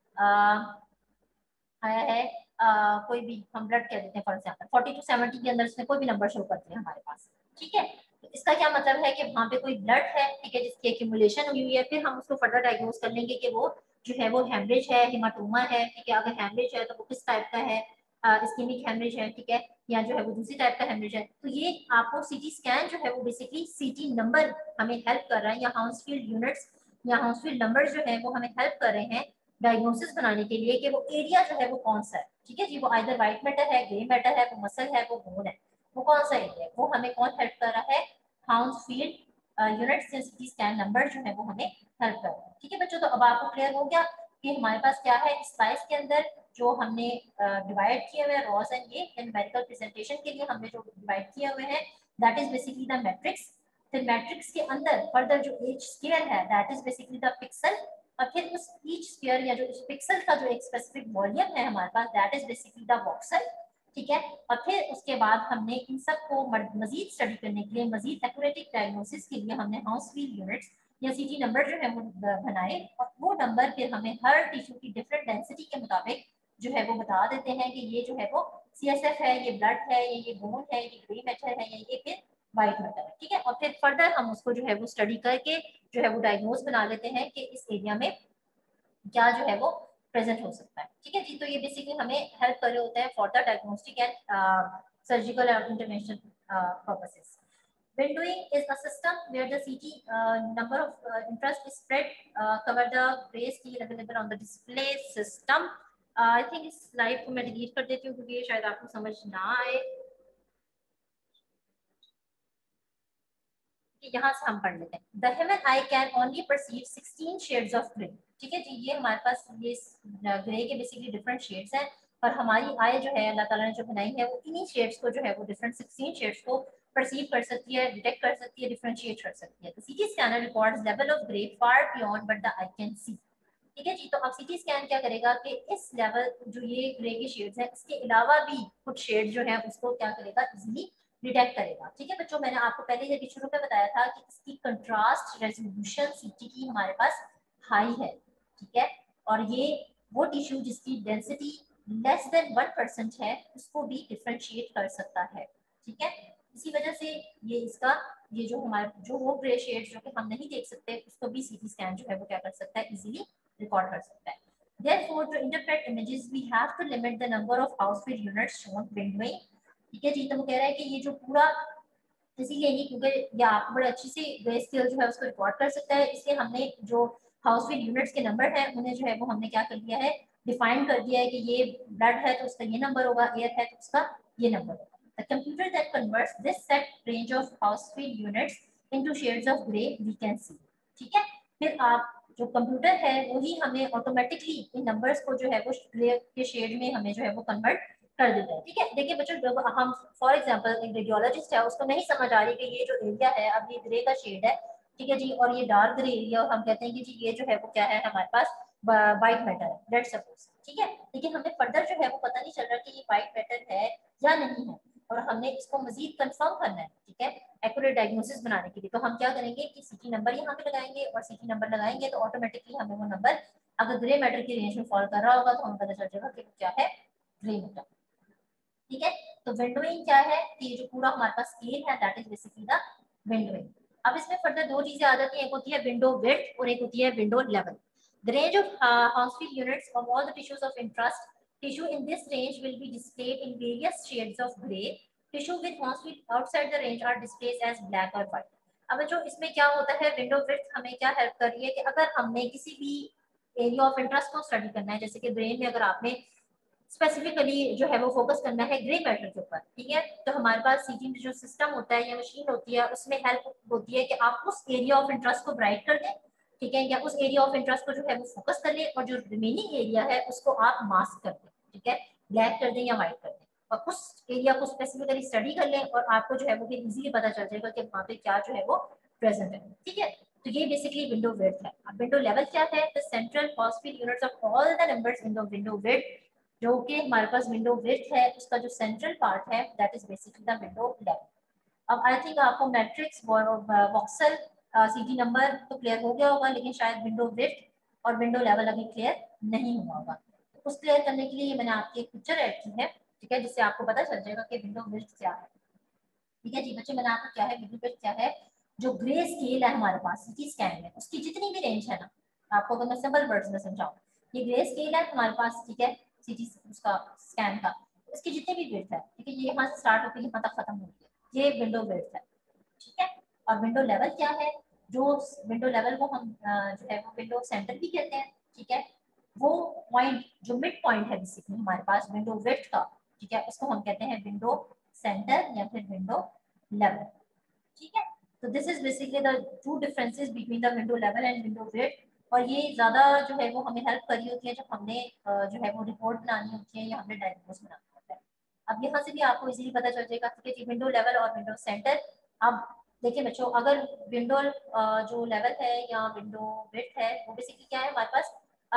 आया है कोई भी हम ब्लड कह देते हैं, फॉर एग्जांपल 40 to 70 के अंदर इसमें कोई भी नंबर शो करते हैं हमारे पास। ठीक है, तो इसका क्या मतलब है कि वहाँ पे कोई ब्लड है, ठीक है, जिसकी एक्यूमुलेशन हुई हुई है। फिर हम उसको फर्दर डायग्नोज कर लेंगे कि वो जो है वो हेमरेज है, हेमाटोमा है। ठीक है, अगर हेमरेज है तो वो किस टाइप का है, इस्केमिक हेमरेज है, ठीक है, या जो है वो दूसरी टाइप का हेमरेज है, तो ये आपको सीटी स्कैन जो है वो बेसिकली सीटी नंबर हमें हेल्प कर रहा है, या हाउसफील्ड यूनिट्स या हाउसफील्ड नंबर जो है वो हमें हेल्प कर रहे हैं डायग्नोसिस बनाने के लिए कि वो एरिया जो है वो कौन सा है, ठीक है जी, वो आइदर व्हाइट मैटर है, ग्रे मैटर है, वो मसल है, वो बोन है, वो कौन सा एरिया है, वो हमें कौन हेल्प कर रहा है, हाउसफील्ड यूनिट्स या सीटी स्कैन नंबर जो है वो हमें हेल्प कर रहा है, ठीक है बच्चों। तो अब आपको क्लियर हो गया कि हमारे पास क्या है स्लाइस के अंदर जो हमने डिवाइड किए हुए हैं रॉस एंड ये न्यूमेरिकल प्रेजेंटेशन के लिए हमने जो डिवाइड किए हुए हैं that is basically the matrix. फिर मैट्रिक्स के अंदर फर्दर जो एच स्क्वायर है that is basically the pixel, और फिर उस ईच स्क्वायर या जो उस पिक्सल का जो एक स्पेसिफिक वॉल्यूम है हमारे पास that is basically the voxel, ठीक है। और फिर उसके बाद हमने इन सब को मजीद स्टडी करने के लिए मजीद एक्यूरेट डायग्नोसिस के लिए हमने हाउसफील्ड यूनिट्स या सीटी नंबर जो है वो बनाए, और वो नंबर फिर हमें हर टिश्यू की डिफरेंट डेंसिटी के मुताबिक जो है वो बता देते हैं कि ये जो है वो CSF है, ये ब्लड है, ये बोन है, ये ग्रे मैटर है, या ये फिर व्हाइट मैटर है, ठीक है। और फिर फर्दर हम उसको जो है वो स्टडी करके जो है वो डायग्नोज बना लेते हैं कि इस एरिया में क्या जो है वो प्रेजेंट हो सकता है, ठीक है जी। तो ये बेसिकली हमें हेल्प कर रहे होते हैं for the diagnostic and surgical और intervention purposes. Windowing is a system where the CT number of interest is spread cover the gray scale available on the display system. I think इस slide को मैं delete कर देती हूँ क्योंकि ये शायद आपको समझ ना आए। यहाँ से हम पढ़ लेते हैं the human eye can only perceive 16 shades of grey, ठीक है जी। ये हमारे पास ये ग्रे के बेसिकली डिफरेंट शेड्स हैं, और हमारी आई जो है अल्लाह ताला ने जो बनाई है वो इन्हीं शेड्स को जो है वो डिफरेंट 16 शेड्स को परसीव कर सकती है, डिटेक्ट कर सकती है, डिफरेंशिएट कर सकती है। तो CT scanner records level of grey far beyond but the eye can see, ठीक है जी। तो अब सीटी स्कैन क्या करेगा कि इस लेवल जो ये ग्रे के शेड्स हैं इसके अलावा भी कुछ शेड जो है उसको क्या करेगा इजीली डिटेक्ट करेगा, ठीक है बच्चों। मैंने आपको पहले जब शुरू में बताया था कि इसकी कंट्रास्ट रेजोल्यूशन सीटी की हमारे पास हाई है, ठीक है, और ये वो टिश्यू जिसकी डेंसिटी लेस देन 1% है उसको भी डिफरेंशिएट कर सकता है, ठीक है। इसी वजह से ये इसका ये जो हमारे जो वो ग्रे शेड जो कि हम नहीं देख सकते उसको भी सीटी स्कैन जो है वो क्या कर सकता है इजीली रिकॉर्ड कर सकता है। Therefore, to interpret images, we have to limit the number of Hounsfield units shown windowing, ठीक है जी। तो वो कह रहा है कि ये जो पूरा इसीलिए नहीं क्योंकि ये आप बड़े अच्छी से ग्रे स्केल जो है उसको रिकॉर्ड कर सकता है, इसलिए हमने जो हाउसफील्ड यूनिट्स के नंबर है उन्हें जो है वो हमने क्या कर दिया है डिफाइन कर दिया है कि ये ब्लड है तो उसका ये नंबर होगा, एयर है तो उसका ये नंबर होगा। The computer that converts this set range of Hounsfield units into shades of gray we can see, ठीक है। फिर आप जो कंप्यूटर है वही हमें ऑटोमेटिकली इन नंबर्स को जो है वो ग्रे के शेड में हमें जो है वो कन्वर्ट कर देता है, ठीक है। देखिए बच्चों जब हम फॉर एग्जांपल एक रेडियोलॉजिस्ट है उसको नहीं समझ आ रही कि ये जो एरिया है अब ये ग्रे का शेड है, ठीक है जी, और ये डार्क ग्रे एरिया, और हम कहते हैं कि जी ये जो है वो क्या है हमारे पास व्हाइट मैटर है, लेट्स सपोज, ठीक है। लेकिन हमें फर्दर जो है वो पता नहीं चल रहा कि ये व्हाइट मैटर है या नहीं है, और हमने इसको मजीद कंफर्म करना है, ठीक है, एक्यूरेट डायग्नोसिस बनाने के लिए। तो हम क्या करेंगे कि सीटी नंबर यहाँ पे लगाएंगे, और सीटी नंबर लगाएंगे तो ऑटोमेटिकली हमें वो नंबर अगर ग्रे मैटर की रेंज में फॉल कर रहा होगा तो हमें पता चल जाएगा कि क्या है ग्रे मैटर, ठीक है। तो विंडोइंग क्या है कि ये जो पूरा हमारे पास स्केल है that is basically the windowing. अब इसमें फर्दर दो चीजें आ जाती हैं, एक होती है विंडो विड्थ और एक होती है window level. The range of Hounsfield units of all the tissues of interest tissue in this range will be displayed in various shades of gray. Tissue with Hounsfield outside the range are displayed as black or white. अब जो इसमें क्या होता है window width हमें क्या help कर रही है कि अगर हमने किसी भी एरिया ऑफ इंटरेस्ट को स्टडी करना है, जैसे कि ब्रेन में अगर आपने स्पेसिफिकली जो है वो फोकस करना है ग्रे मैटर के ऊपर, ठीक है, तो हमारे पास सीटी जो सिस्टम होता है या मशीन होती है उसमें हेल्प होती है कि आप उस एरिया ऑफ इंटरेस्ट को ब्राइट कर दें, ठीक है, या उस एरिया ऑफ इंटरेस्ट को जो है वो फोकस कर ले, और जो रिमेनिंग एरिया है उसको आप मास्क कर दें, ठीक है, ब्लैक कर दें या व्हाइट कर दें, और उस एरिया को स्पेसिफिकली स्टडी कर लें और आपको जो है वो इजीली पता चल जाएगा कि वहाँ पे क्या जो है वो प्रेजेंट है, ठीक है। तो ये बेसिकली विंडो विड्थ है। अब विंडो लेवल क्या है, the central Hounsfield units of all the numbers in the window width, जो कि हमारे पास विंडो विड्थ है उसका जो सेंट्रल पार्ट है that is basically the window level. अब आई थिंक आपको मैट्रिक्स वॉक्सल सीटी नंबर तो क्लियर हो गया होगा, लेकिन शायद विंडो विड्थ और विंडो लेवल अभी क्लियर नहीं हुआ होगा। तो उस क्लियर करने के लिए मैंने आपकी एक पिक्चर ऐड की है, ठीक है, जिससे आपको पता चल जाएगा कि विंडो विड्थ क्या है, ठीक है जी। बच्चे मैंने आपको क्या है विंडो विड्थ क्या है, जो ग्रे स्केल है हमारे पास सीटी स्कैन में उसकी जितनी भी रेंज है ना, आपको अगर मैं सिंपल वर्ड्स में समझाऊं, ये ग्रे स्केल है हमारे पास, ठीक है, सीटी उसका स्कैन का, इसके जितने भी विड्थ है, ठीक है, ये यहाँ से स्टार्ट होकर यहाँ तक खत्म होती है, ये विंडो विड्थ है, ठीक है। और विंडो लेवल क्या है, जो विंडो लेवल को हम जो है वो विंडो सेंटर भी कहते हैं, ठीक है। वो पॉइंट जो मिड पॉइंट है बेसिकली हमारे पास विंडो विड्थ का, ठीक है, उसको हम कहते हैं विंडो सेंटर या फिर विंडो लेवल, ठीक है। तो this is basically the two differences between the window level and window width. और ये ज्यादा जो है वो हमें हेल्प करी होती है जब हमने जो है वो रिपोर्ट बनानी होती है या हमने डायग्नोस बनाना होता है। अब यहाँ से भी आपको इजीली पता चल जाएगा, ठीक है, विंडो लेवल और विंडो सेंटर। अब देखिए बच्चों, अगर विंडो जो लेवल है या विंडो विड्थ है वो बेसिकली क्या है हमारे पास,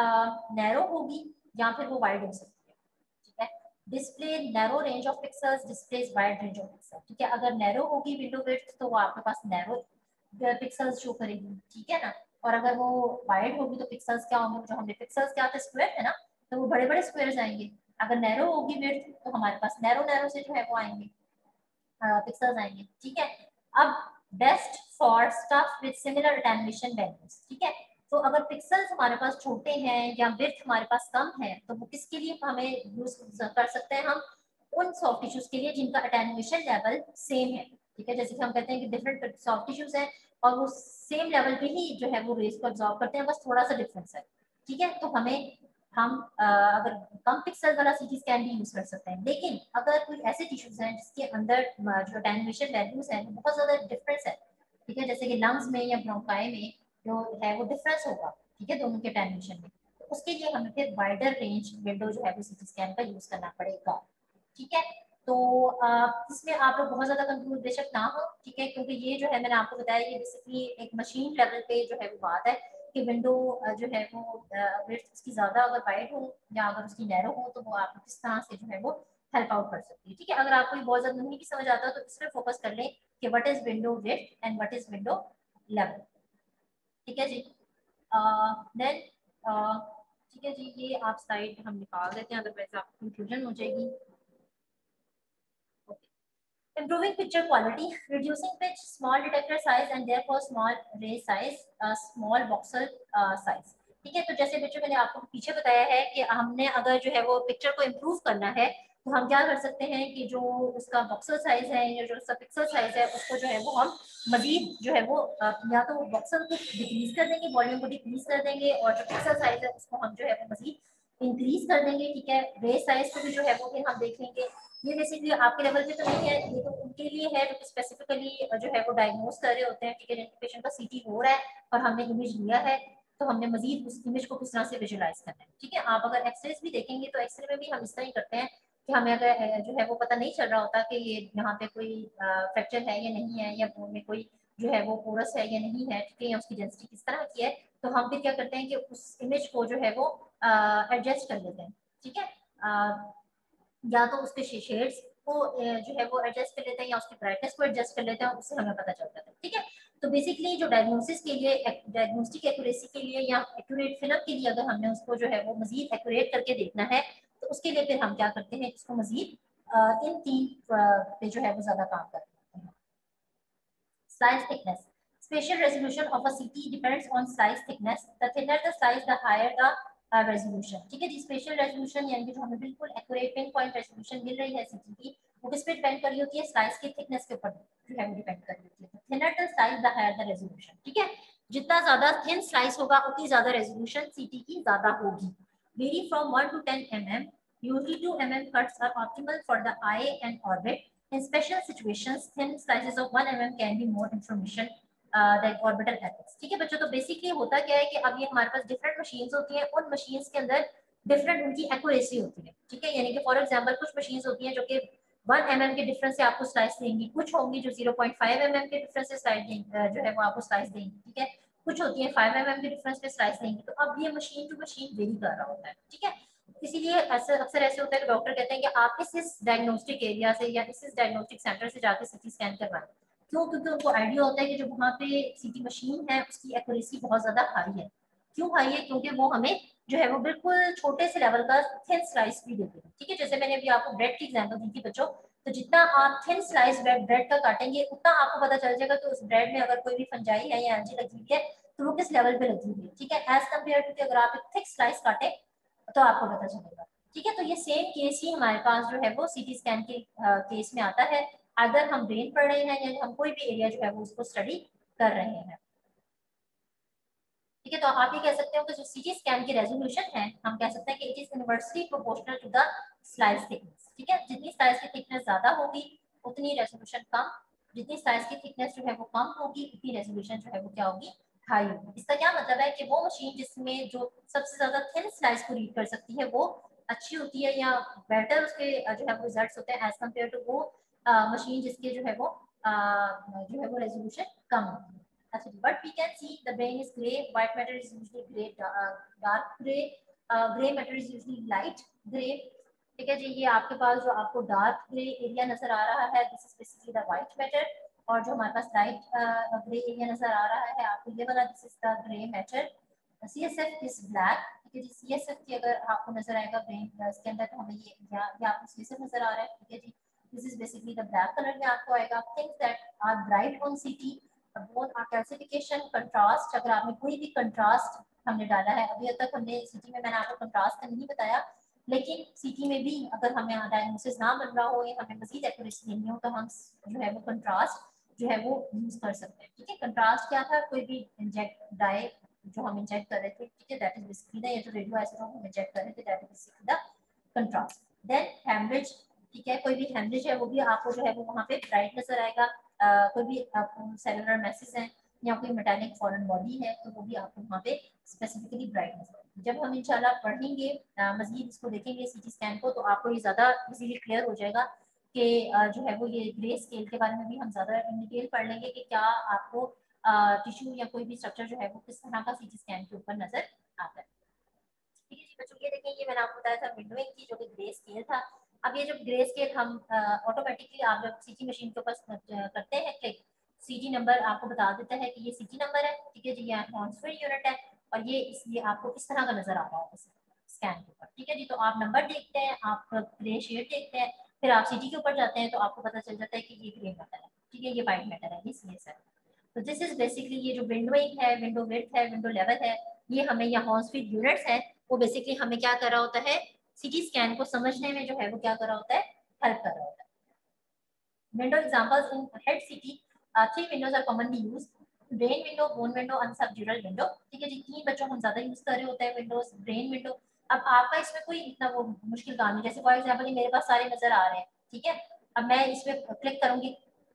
नैरो होगी या फिर वो वाइड हो सकती है, ठीक है। Display narrow range of pixels, displays wide range of pixel, ठीक है। अगर नैरो होगी विंडो विड्थ तो वो आपके पास नैरो पिक्सेल्स शो करेगी, ठीक है ना। और अगर वो वाइड होगी तो पिक्सेल्स क्या होंगे, जो हमने पिक्सेल्स क्या थे स्क्वायर है ना, तो वो बड़े बड़े स्क्वायर्स आएंगे। अगर नैरो होगी विड्थ तो हमारे पास नैरो नैरो से जो है वो आएंगे पिक्सेल्स आएंगे, ठीक है। अब best for stuff with similar attenuation values, ठीक है। तो अगर पिक्सेल्स हमारे पास छोटे हैं या विड्थ हमारे पास कम है तो वो किसके लिए हमें यूज कर सकते हैं, हम उन सॉफ्ट टिश्यूज के लिए जिनका अटेन्यूएशन लेवल सेम है, ठीक है। जैसे कि हम कहते हैं कि डिफरेंट सॉफ्ट टिश्यूज हैं और वो सेम लेवल पे ही जो है वो रेस को एब्जॉर्ब करते हैं, बस थोड़ा सा डिफरेंस है, ठीक है। तो हम अगर कम पिक्सल वाला सीटी स्कैन भी यूज कर सकते हैं। लेकिन अगर कोई ऐसे टिश्यूज हैं जिसके अंदर जो अटेन्यूएशन वैल्यूज हैं बहुत ज्यादा डिफरेंस है, ठीक है, जैसे कि लंग्स में या ब्रोंकाई में जो है वो डिफरेंस होगा, ठीक है, दोनों के अटेन्यूएशन में, तो उसके लिए हमें फिर वाइडर रेंज विंडो जो है वो सीटी स्कैन का यूज करना पड़ेगा, ठीक है। तो इसमें आप लोग बहुत ज्यादा कंफ्यूज बेशक ना हो, ठीक है, क्योंकि ये जो है मैंने आपको बताया ये बेसिकली एक मशीन लेवल पे जो है वो बात है कि विंडो जो है वो विड्थ उसकी ज्यादा अगर वाइड हो या अगर उसकी नैरो हो तो वो आपको किस तरह से जो है वो हेल्प आउट कर सकती है, ठीक है। अगर आपको ये बहुत ज्यादा नहीं भी समझ आता तो इस पर फोकस कर लें कि what is window width and what is window level, ठीक है जी। देन ठीक है जी, ये आप साइड हम निकाल देते हैं अदरवाइज आपको कंफ्यूजन हो जाएगी। Improving picture quality, reducing pitch, small detector size and therefore small ray size, small voxel size, ठीक है। तो जैसे बच्चों मैंने आपको पीछे बताया है कि हमने अगर जो है वो पिक्चर को इम्प्रूव करना है तो हम क्या कर सकते हैं कि जो उसका वॉक्सल साइज है या जो उसका पिक्सल साइज है उसको जो है वो हम मजीद जो है वो या तो वॉक्सल को डिक्रीज कर देंगे, वॉल्यूम को डिक्रीज कर देंगे, और जो पिक्सल साइज है उसको हम जो है वो मजीद इंक्रीज कर देंगे, ठीक है। रे साइज को भी जो है वो फिर हम देख लेंगे। ये बेसिकली आपके लेवल पे तो नहीं है, ये तो उनके लिए है जो स्पेसिफिकली जो है वो डायग्नोज कर रहे होते हैं, ठीक है, जिनके पेशेंट का सीटी हो रहा है और हमने इमेज लिया है तो हमने मजीद उस इमेज को किस तरह से विजुलाइज करना है, ठीक है। आप अगर एक्सरेज भी देखेंगे तो एक्सरे में भी हम इस तरह ही करते हैं कि हमें अगर जो है वो पता नहीं चल रहा होता कि ये यहाँ पे कोई फ्रैक्चर है या नहीं है, या बोन में कोई जो है वो पोरस है या नहीं है, ठीक है, या उसकी डेंसिटी किस तरह की है, तो हम फिर क्या करते हैं कि उस इमेज को जो है वो एडजस्ट कर लेते हैं, ठीक है। या तो उसके शेड्स को जो है वो एडजस्ट कर लेते हैं या उसकी ब्राइटनेस को एडजस्ट कर लेते हैं, उससे हमें पता चल जाता है, ठीक है। तो बेसिकली जो डायग्नोसिस के लिए डायग्नोस्टिक एक्यूरेसी के लिए या एक्यूरेट फिल्म के लिए अगर हमने उसको जो है वो मजीद एक्यूरेट करके देखना है तो उसके लिए फिर हम क्या करते हैं, इसको मजीद इन तीन पे जो है वो ज्यादा काम करते हैं। Slice thickness. Spatial resolution of a CT depends on slice thickness. The thinner the slice, the higher the resolution. ठीक है जी, स्पेशल रेजोल्यूशन यानी कि जो हमें बिल्कुल एक्यूरेट पिन पॉइंट रेजोल्यूशन मिल रही है सीटी की, वो किस पे डिपेंड कर रही होती है, स्लाइस की थिकनेस के ऊपर जो है वो डिपेंड कर रही होती है। Thinner the slice the higher the resolution, ठीक है। जितना ज्यादा थिन स्लाइस होगा उतनी ज्यादा रेजोल्यूशन सीटी की ज्यादा होगी। Vary from 1 to 10 mm. Usually 2 mm cuts are optimal for the eye and orbit. In special situations, thin slices of 1 mm can be more information than orbital ethics. ठीक है बच्चों, तो बेसिकली होता क्या है कि अब ये हमारे पास डिफरेंट मशीन्स होती हैं, उन मशीन्स के अंदर डिफरेंट उनकी एक्यूरेसी होती है, ठीक है। यानी कि फॉर एग्जांपल कुछ मशीन्स होती हैं जो कि 1 mm के डिफरेंस से आपको स्लाइस देंगी, कुछ होंगी जो 0.5 mm के डिफरेंस से स्लाइस देंगी जो है वो आपको स्लाइस देंगी, ठीक है। कुछ होती है 5 mm के डिफरेंस पे स्लाइस देंगी। तो अब ये मशीन टू मशीन वेरी कर रहा होता है, ठीक है। इसीलिए अक्सर ऐसे होता है कि डॉक्टर कहते हैं कि आप इस डायग्नोस्टिक एरिया से या इस डायग्नोस्टिक सेंटर से जाकर सीटी स्कैन करवाएं। क्यों? क्योंकि उनको आइडिया होता है कि जो वहाँ पे सीटी मशीन है उसकी एक्यूरेसी बहुत ज्यादा हाई है। क्यों हाई है? क्योंकि वो हमें जो है वो बिल्कुल छोटे से लेवल का थिन स्लाइस भी देते हैं, ठीक है। जैसे मैंने अभी आपको ब्रेड की एग्जाम्पल दी थी बच्चों, तो जितना आप थिन स्लाइस ब्रेड का काटेंगे उतना आपको पता चल जाएगा कि उस ब्रेड में अगर कोई भी फंजाई है या एलर्जी लगी हुई है तो वो किस लेवल पे लगी हुई है, ठीक है। एज कम्पेयर टू अगर आप एक थिक स्लाइस काटे तो आपको पता चलेगा। ठीक है, तो ये सेम केस ही हमारे पास जो है वो सीटी स्कैन के केस में आता है, अगर हम ब्रेन पढ़ रहे हैं या हम कोई भी एरिया जो है वो उसको स्टडी कर रहे हैं। ठीक है, तो आप ये कह सकते हो कि जो सीटी स्कैन की रेजोल्यूशन है, हम कह सकते हैं कि it is inversely proportional to the slice thickness. ठीक है, जितनी स्लाइस की थिकनेस ज्यादा होगी उतनी रेजोल्यूशन कम, जितनी स्लाइस की थिकनेस जो है वो कम होगी उतनी रेजोल्यूशन जो है वो क्या होगी, हाई होगी। इसका क्या मतलब है कि वो मशीन जिसमें जो सबसे ज्यादा थिन स्लाइस को रीड कर सकती है वो अच्छी होती है या बेटर उसके जो है वो रिजल्ट्स होते हैं एज कम्पेयर टू वो मशीन जिसके जो है वो रेजोल्यूशन कम होती है। But we can see the brain is gray, white matter is usually gray, dark gray, gray matter is usually light gray. ठीक है जी, ये आपके पास जो आपको डार्क ग्रे एरिया नजर आ रहा है, this is basically the white matter, और जो हमारे पास लाइट ग्रे एरिया नजर आ रहा है आपको ये वाला, this is the grey matter. CSF is black. ठीक है जी, CSF की अगर आपको नजर आएगा ब्रेन इसके अंदर, तो हमें ये आपको CSF नजर आ रहा है। ठीक है जी, this is basically the black colour में आपको आएगा। Things that are bright on CT, bone classification, contrast, अगर आपने कोई भी कंट्रास्ट हमने डाला है, अभी तक हमने सीटी में मैंने आपको कंट्रास्ट का नहीं बताया, लेकिन सीटी में भी अगर हमें डायग्नोसिस ना बन रहा हो या हमें मजीद एक्यूरेसी लेनी हो तो हम जो है वो कंट्रास्ट जो है वो यूज कर सकते हैं। ठीक है, कंट्रास्ट क्या था, कोई भी इंजेक्ट डाई जो हम इंजेक्ट कर रहे थे, ठीक है, दैट इज बेसिकली द, या जो रेडियो आइसोटोप हम इंजेक्ट कर रहे थे, that is basically the contrast. Then haemorrhage, ठीक है, कोई भी हेमरेज है वो भी आपको जो है वो वहाँ पे ब्राइट नजर आएगा। कोई भी सेलुलर मैसेज है या कोई मेटालिक फॉरेन बॉडी है तो वो भी आपको वहाँ पे स्पेसिफिकली ब्राइट नजर आएगी। जब हम इंशाल्लाह पढ़ेंगे मजीद इसको देखेंगे सीटी स्कैन को, तो आपको ये ज्यादा इजीली क्लियर हो जाएगा कि जो है वो ये ग्रे स्केल के बारे में भी हम ज्यादा इन डिटेल पढ़ लेंगे कि क्या आपको टिश्यू या कोई भी स्ट्रक्चर जो है वो किस तरह का सीटी स्कैन के ऊपर नजर आता है। ठीक है जी बच्चों, ये देखिए, ये मैंने आपको बताया था विंडोइंग की जो कि ग्रे स्केल था। अब ये जब ग्रे स्केल हम ऑटोमेटिकली आप जब सीटी मशीन के ऊपर करते हैं क्लिक, सीटी नंबर आपको बता देता है कि ये सीटी नंबर है। ठीक है जी, ये ट्रांसफर यूनिट है, और ये इसलिए आपको इस तरह का नजर आ रहा है स्कैन के ऊपर। ठीक है जी, तो आप नंबर देखते हैं, आप ग्रे शेड देखते हैं, फिर आप सीटी के ऊपर जाते हैं तो आपको पता चल जाता है कि ये ग्रे मैटर है। ठीक है, ये व्हाइट मैटर है, ये CS है। तो दिस इज बेसिकली ये जो विंडोइंग है, विंडो विड्थ है, विंडो लेवल है, ये हमें या हॉर्सफील्ड यूनिट्स है, वो बेसिकली हमें क्या कर रहा होता है, सीटी स्कैन को समझने में जो है वो क्या कर रहा होता है, हेल्प कर रहा होता है। Window examples in head CT, three windows are commonly used, brain window, bone window and subdural window. ठीक है जी, तीन बच्चों हम ज्यादा यूज कर रहे होते हैं विंडोज, ब्रेन विंडो। अब आपका इसमें कोई इतना वो मुश्किल काम नहीं, जैसे फॉर एग्जांपल मेरे पास सारे नजर आ रहे हैं। ठीक है, अब मैं इसमें क्लिक करूंगी,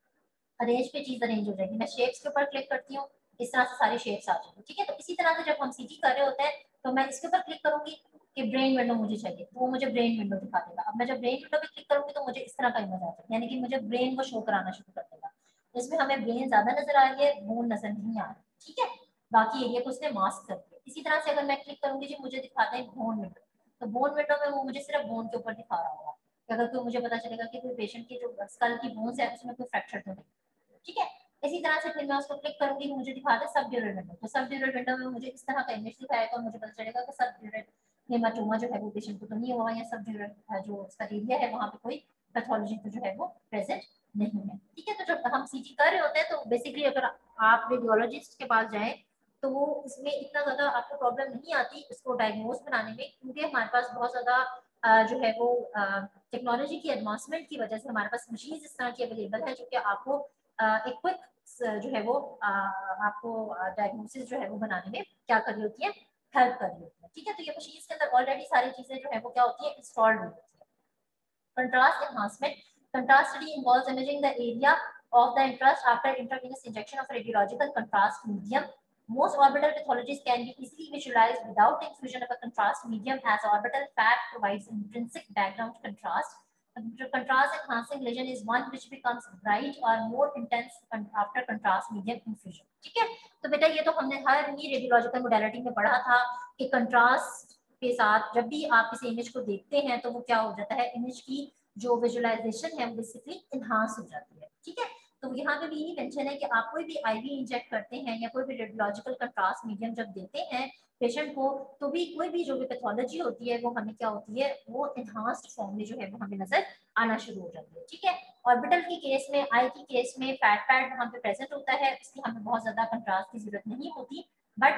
अरेंज पे चीज अरेंज हो जाएगी, मैं शेप्स के ऊपर क्लिक करती हूँ, इस तरह से सारी शेप्स आ जाएंगी। ठीक है, तो इसी तरह से जब हम सीटी कर रहे होते हैं तो मैं इसके ऊपर क्लिक करूंगी कि ब्रेन विंडो मुझे चाहिए, तो वो मुझे ब्रेन विंडो दिखा देगा। अब मैं जब ब्रेन विंडो पे क्लिक करूंगी तो मुझे इस तरह का इमेज आ जाएगा, यानी कि मुझे ब्रेन को शो कराना शुरू कर देगा। इसमें हमें ब्रेन ज्यादा नजर आ रही है, बोन नजर नहीं आ रही। ठीक है, बाकी एरिया को उसने मास्क कर दिया। इसी तरह से अगर मैं क्लिक करूंगी जी मुझे दिखाते हैं बोन विंडो, तो बोन विंडो में वो मुझे सिर्फ बोन के ऊपर दिखा रहा होगा, अगर कोई मुझे पता चलेगा कि कोई पेशेंट की जो स्कल की बोन्स है उसमें कोई फ्रैक्चर तो नहीं। ठीक है, इसी तरह से फिर मैं उसको क्लिक करूंगी, मुझे दिखाता है सब ड्यूरल विंडो, तो सब ड्यूरल विंडो में मुझे इस तरह का इमेज दिखाएगा और मुझे पता चलेगा कि सब ड्यूरल हेमाटोमा जो है वो पेशेंट को तो नहीं हुआ, या सब ड्यूरल जो उसका एरिया है वहाँ पे कोई पैथोलॉजी तो जो है वो प्रेजेंट नहीं है। ठीक है, तो जब हम सीटी कर रहे होते हैं तो बेसिकली अगर आप रेडियोलॉजिस्ट के पास जाएं तो वो इसमें इतना ज्यादा आपको प्रॉब्लम नहीं आती उसको डायग्नोज बनाने में, क्योंकि हमारे पास बहुत ज्यादा जो है वो टेक्नोलॉजी की एडवांसमेंट की वजह से हमारे पास मशीन इस तरह की अवेलेबल है जो कि आपको एक क्विक जो है वो आपको डायग्नोसिस जो है वो बनाने में क्या कर रही होती है, हेल्प कर रही होती है। ठीक है, तो ये मशीन के अंदर ऑलरेडी सारी चीजें जो है वो क्या होती है, इंस्टॉल्ड होती है। Contrast enhancement. Contrast study involves imaging the area of the interest after intravenous injection of radiological contrast medium. Most orbital pathologies can be easily visualized without infusion of a contrast medium, as orbital fat provides intrinsic background contrast. The contrast enhancing lesion is one which becomes bright or more intense after contrast medium infusion. ठीक है, तो बेटा ये तो हमने हर ही radiological modality में पढ़ा था कि कंट्रास्ट के साथ जब भी आप किसी इमेज को देखते हैं तो वो क्या हो जाता है, इमेज की जो विजुअलाइजेशन है वो बेसिकली इनहांस हो जाती है। ठीक है, तो यहाँ पे भी यही मेंशन है कि आप कोई भी आईवी इंजेक्ट करते हैं या कोई भी रेडियोलॉजिकल कंट्रास्ट मीडियम जब देते हैं पेशेंट को, तो भी कोई भी जो भी पैथोलॉजी होती है वो हमें क्या होती है, वो इनहांस्ड फॉर्म में जो है वो हमें नजर आना शुरू हो जाती है। ठीक है, ऑर्बिटल की केस में, आई की केस में फैट पैड वहाँ पे प्रेजेंट होता है, इसलिए हमें बहुत ज्यादा कंट्रास्ट की जरूरत नहीं होती, बट